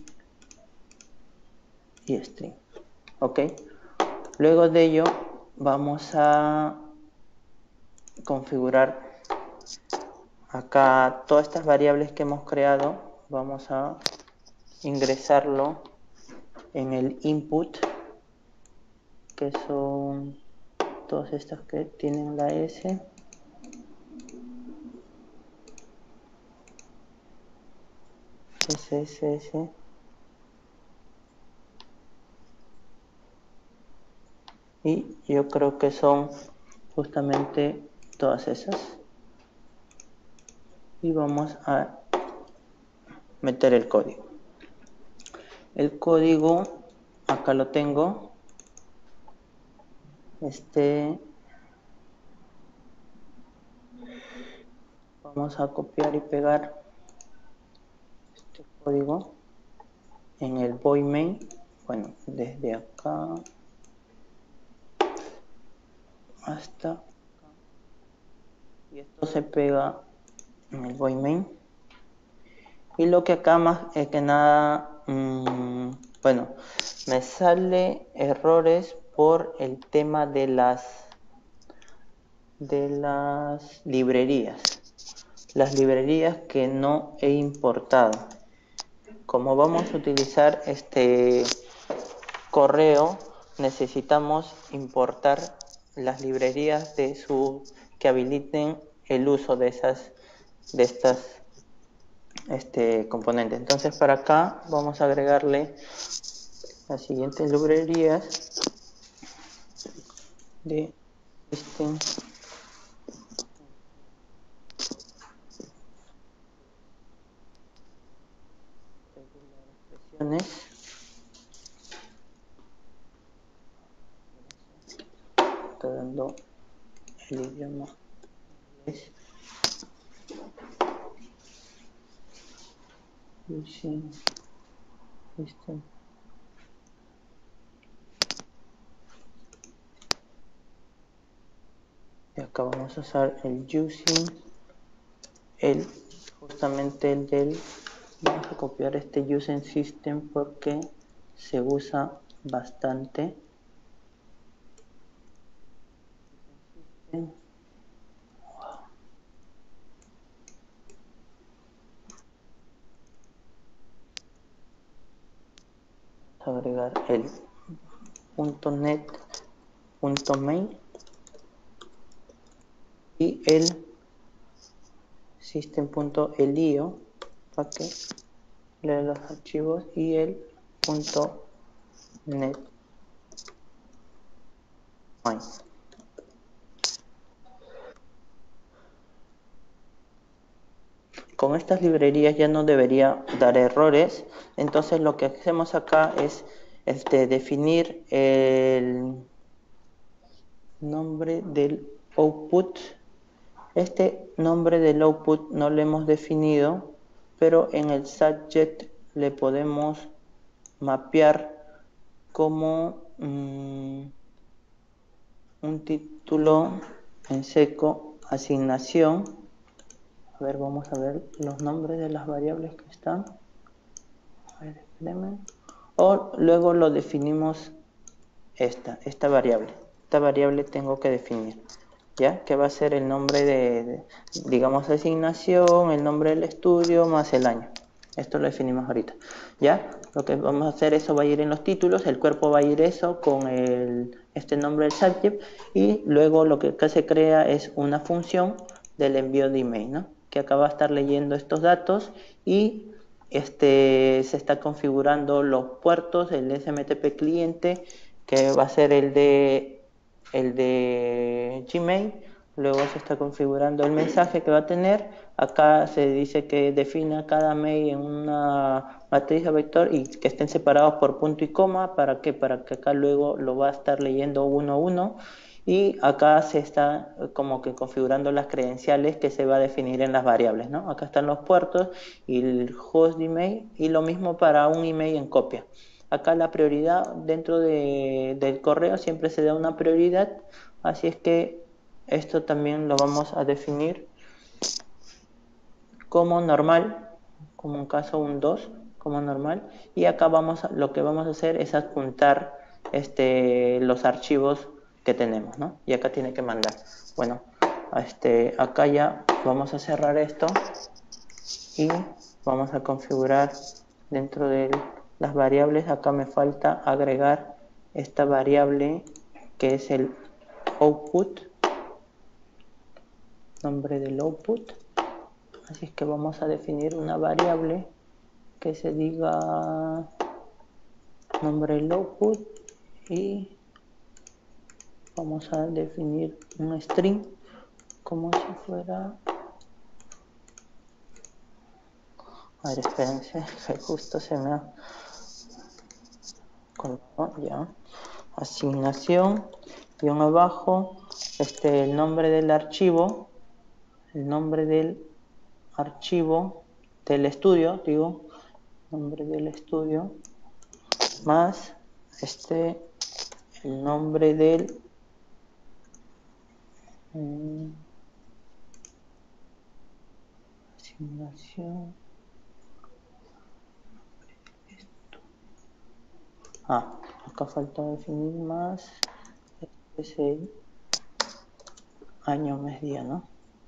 [SPEAKER 1] y string. Ok. Luego de ello vamos a configurar acá todas estas variables que hemos creado. Vamos a ingresarlo en el input, que son todas estas que tienen la S. SSS. Y yo creo que son justamente todas esas. Y vamos a meter el código. El código, acá lo tengo. Vamos a copiar y pegar este código en el void main. Bueno, desde acá hasta acá. Y esto se pega en el void main. Y lo que acá más que nada, bueno, me sale errores por el tema de las librerías. Las librerías que no he importado. Como vamos a utilizar este correo, necesitamos importar las librerías que habiliten el uso de estas componentes. Entonces para acá vamos a agregarle las siguientes librerías de system expresiones. Está dando el idioma inglés. Using system. Y acá vamos a usar el using, justamente el del, vamos a copiar este using system porque se usa bastante. agregar el .net .main y el system.elio para que lea los archivos y el .net main. Con estas librerías ya no debería dar errores, entonces lo que hacemos acá es definir el nombre del output. Este nombre del output no lo hemos definido, pero en el subject le podemos mapear como un título en seco, asignación. A ver, vamos a ver los nombres de las variables que están. A ver, espérenme. O luego lo definimos esta variable. Esta variable tengo que definir, ¿ya? Que va a ser el nombre digamos, asignación, el nombre del estudio, más el año. Esto lo definimos ahorita, ¿ya? Lo que vamos a hacer, eso va a ir en los títulos, el cuerpo va a ir eso con este nombre del subject, y luego lo que acá se crea es una función del envío de email, ¿no? Que acá va a estar leyendo estos datos y se está configurando los puertos, el SMTP cliente, que va a ser el de Gmail. Luego se está configurando el mensaje que va a tener. Acá se dice que defina cada mail en una matriz de vector y que estén separados por punto y coma. ¿Para qué? Para que acá luego lo va a estar leyendo uno a uno. Y acá se está como que configurando las credenciales que se va a definir en las variables, ¿no? Acá están los puertos y el host de email, y lo mismo para un email en copia. Acá la prioridad dentro del correo siempre se da una prioridad, así es que esto también lo vamos a definir como normal, como en caso un 2, como normal, y acá lo que vamos a hacer es adjuntar los archivos que tenemos, ¿no? Y acá tiene que mandar. Bueno, acá ya vamos a cerrar esto y vamos a configurar dentro de las variables. Acá me falta agregar esta variable que es el output, nombre del output. Así es que vamos a definir una variable que se diga nombre del output y vamos a definir un string como si fuera... A ver, espérense, que justo se me ha colgado, ya. Asignación, guión abajo, el nombre del archivo, del estudio, digo, nombre del estudio, más el nombre del asignación. Acá falta definir más. Este es el año, mes, día, ¿no?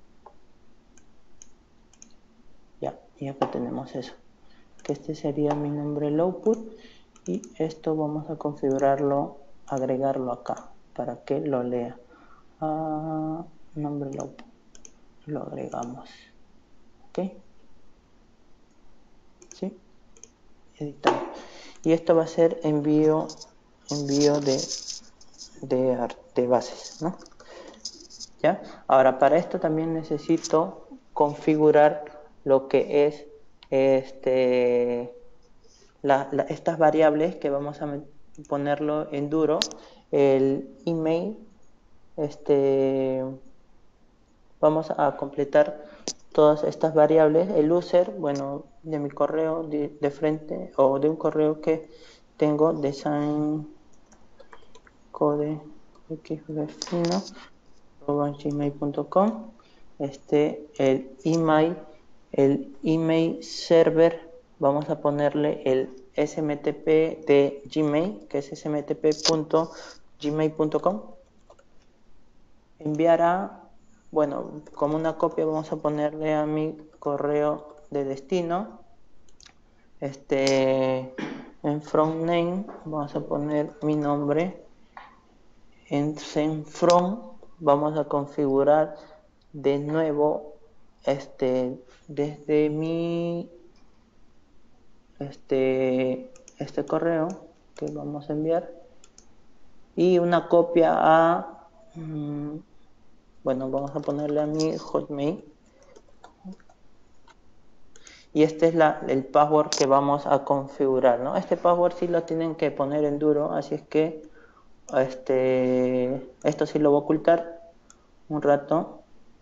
[SPEAKER 1] Ya, y acá tenemos eso. Que este sería mi nombre, el output, y esto vamos a configurarlo, agregarlo acá para que lo lea. Nombre, el output, lo agregamos. ¿Ok? ¿Sí? Editamos. Y esto va a ser envío de bases, ¿no? ¿Ya? Ahora, para esto también necesito configurar lo que es estas variables que vamos a ponerlo en duro. El email, vamos a completar todas estas variables. El user, bueno, de mi correo de frente, o de un correo que tengo, designcodeXvecino@gmail.com. El email server, vamos a ponerle el SMTP de Gmail, que es smtp.gmail.com. enviar a, bueno, como una copia vamos a ponerle a mi correo de destino. En front name vamos a poner mi nombre. En send from vamos a configurar de nuevo desde mi este correo que vamos a enviar y una copia a bueno, vamos a ponerle a mi Hotmail y este es el password que vamos a configurar, ¿no? Este password sí lo tienen que poner en duro, así es que esto sí lo voy a ocultar un rato.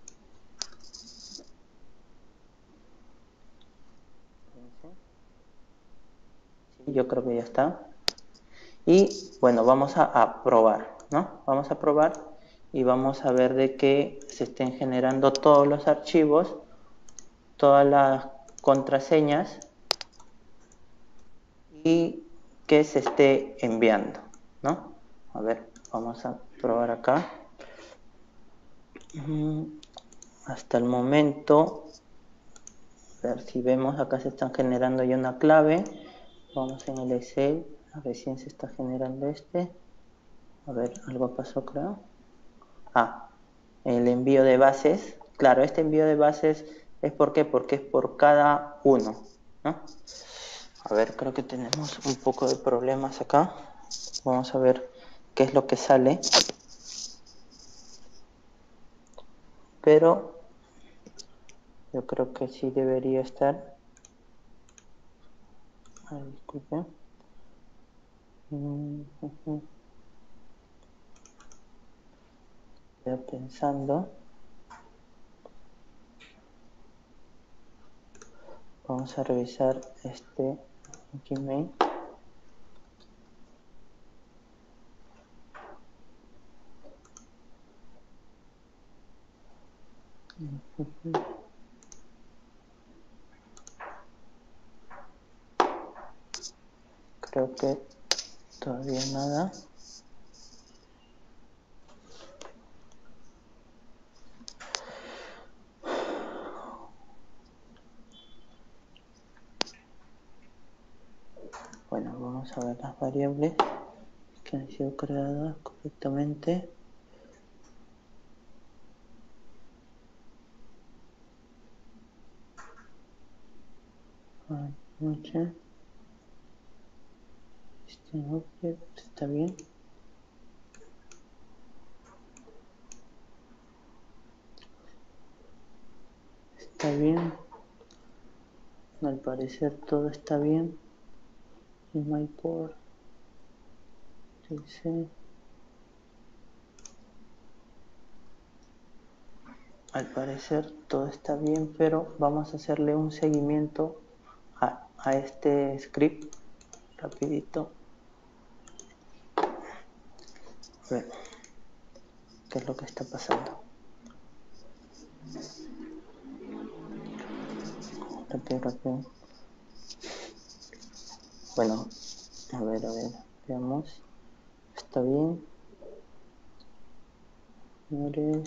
[SPEAKER 1] Sí, yo creo que ya está. Y bueno, vamos a probar, ¿no? Vamos a probar y vamos a ver de que se estén generando todos los archivos, todas las contraseñas y que se esté enviando, ¿no? A ver, vamos a probar acá. Hasta el momento, a ver si vemos, acá se están generando ya una clave. Vamos en el Excel, recién se está generando A ver, algo pasó creo. El envío de bases. Claro, este envío de bases es ¿por qué? Porque es por cada uno, ¿no? A ver, creo que tenemos un poco de problemas acá. Vamos a ver qué es lo que sale. Pero yo creo que sí debería estar. Ay, disculpe. Estoy pensando. Vamos a revisar este Gmail. Creo que todavía nada. Bueno, vamos a ver las variables que han sido creadas correctamente. Noche. Este object está bien. Está bien. Al parecer todo está bien. En MyPort. Dice. Al parecer todo está bien, pero vamos a hacerle un seguimiento a este script rapidito. A ver qué es lo que está pasando. Rápido. Bueno, a ver, veamos. Está bien. Señores.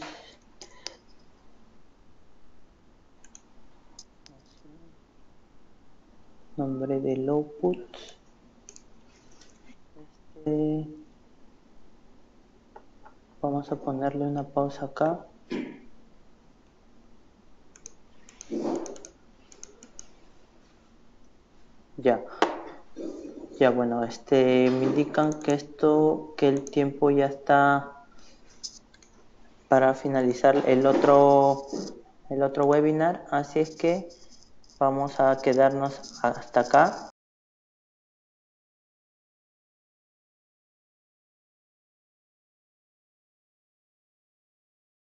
[SPEAKER 1] Nombre del output. Vamos a ponerle una pausa acá. Ya bueno, me indican que el tiempo ya está para finalizar el otro webinar, así es que vamos a quedarnos hasta acá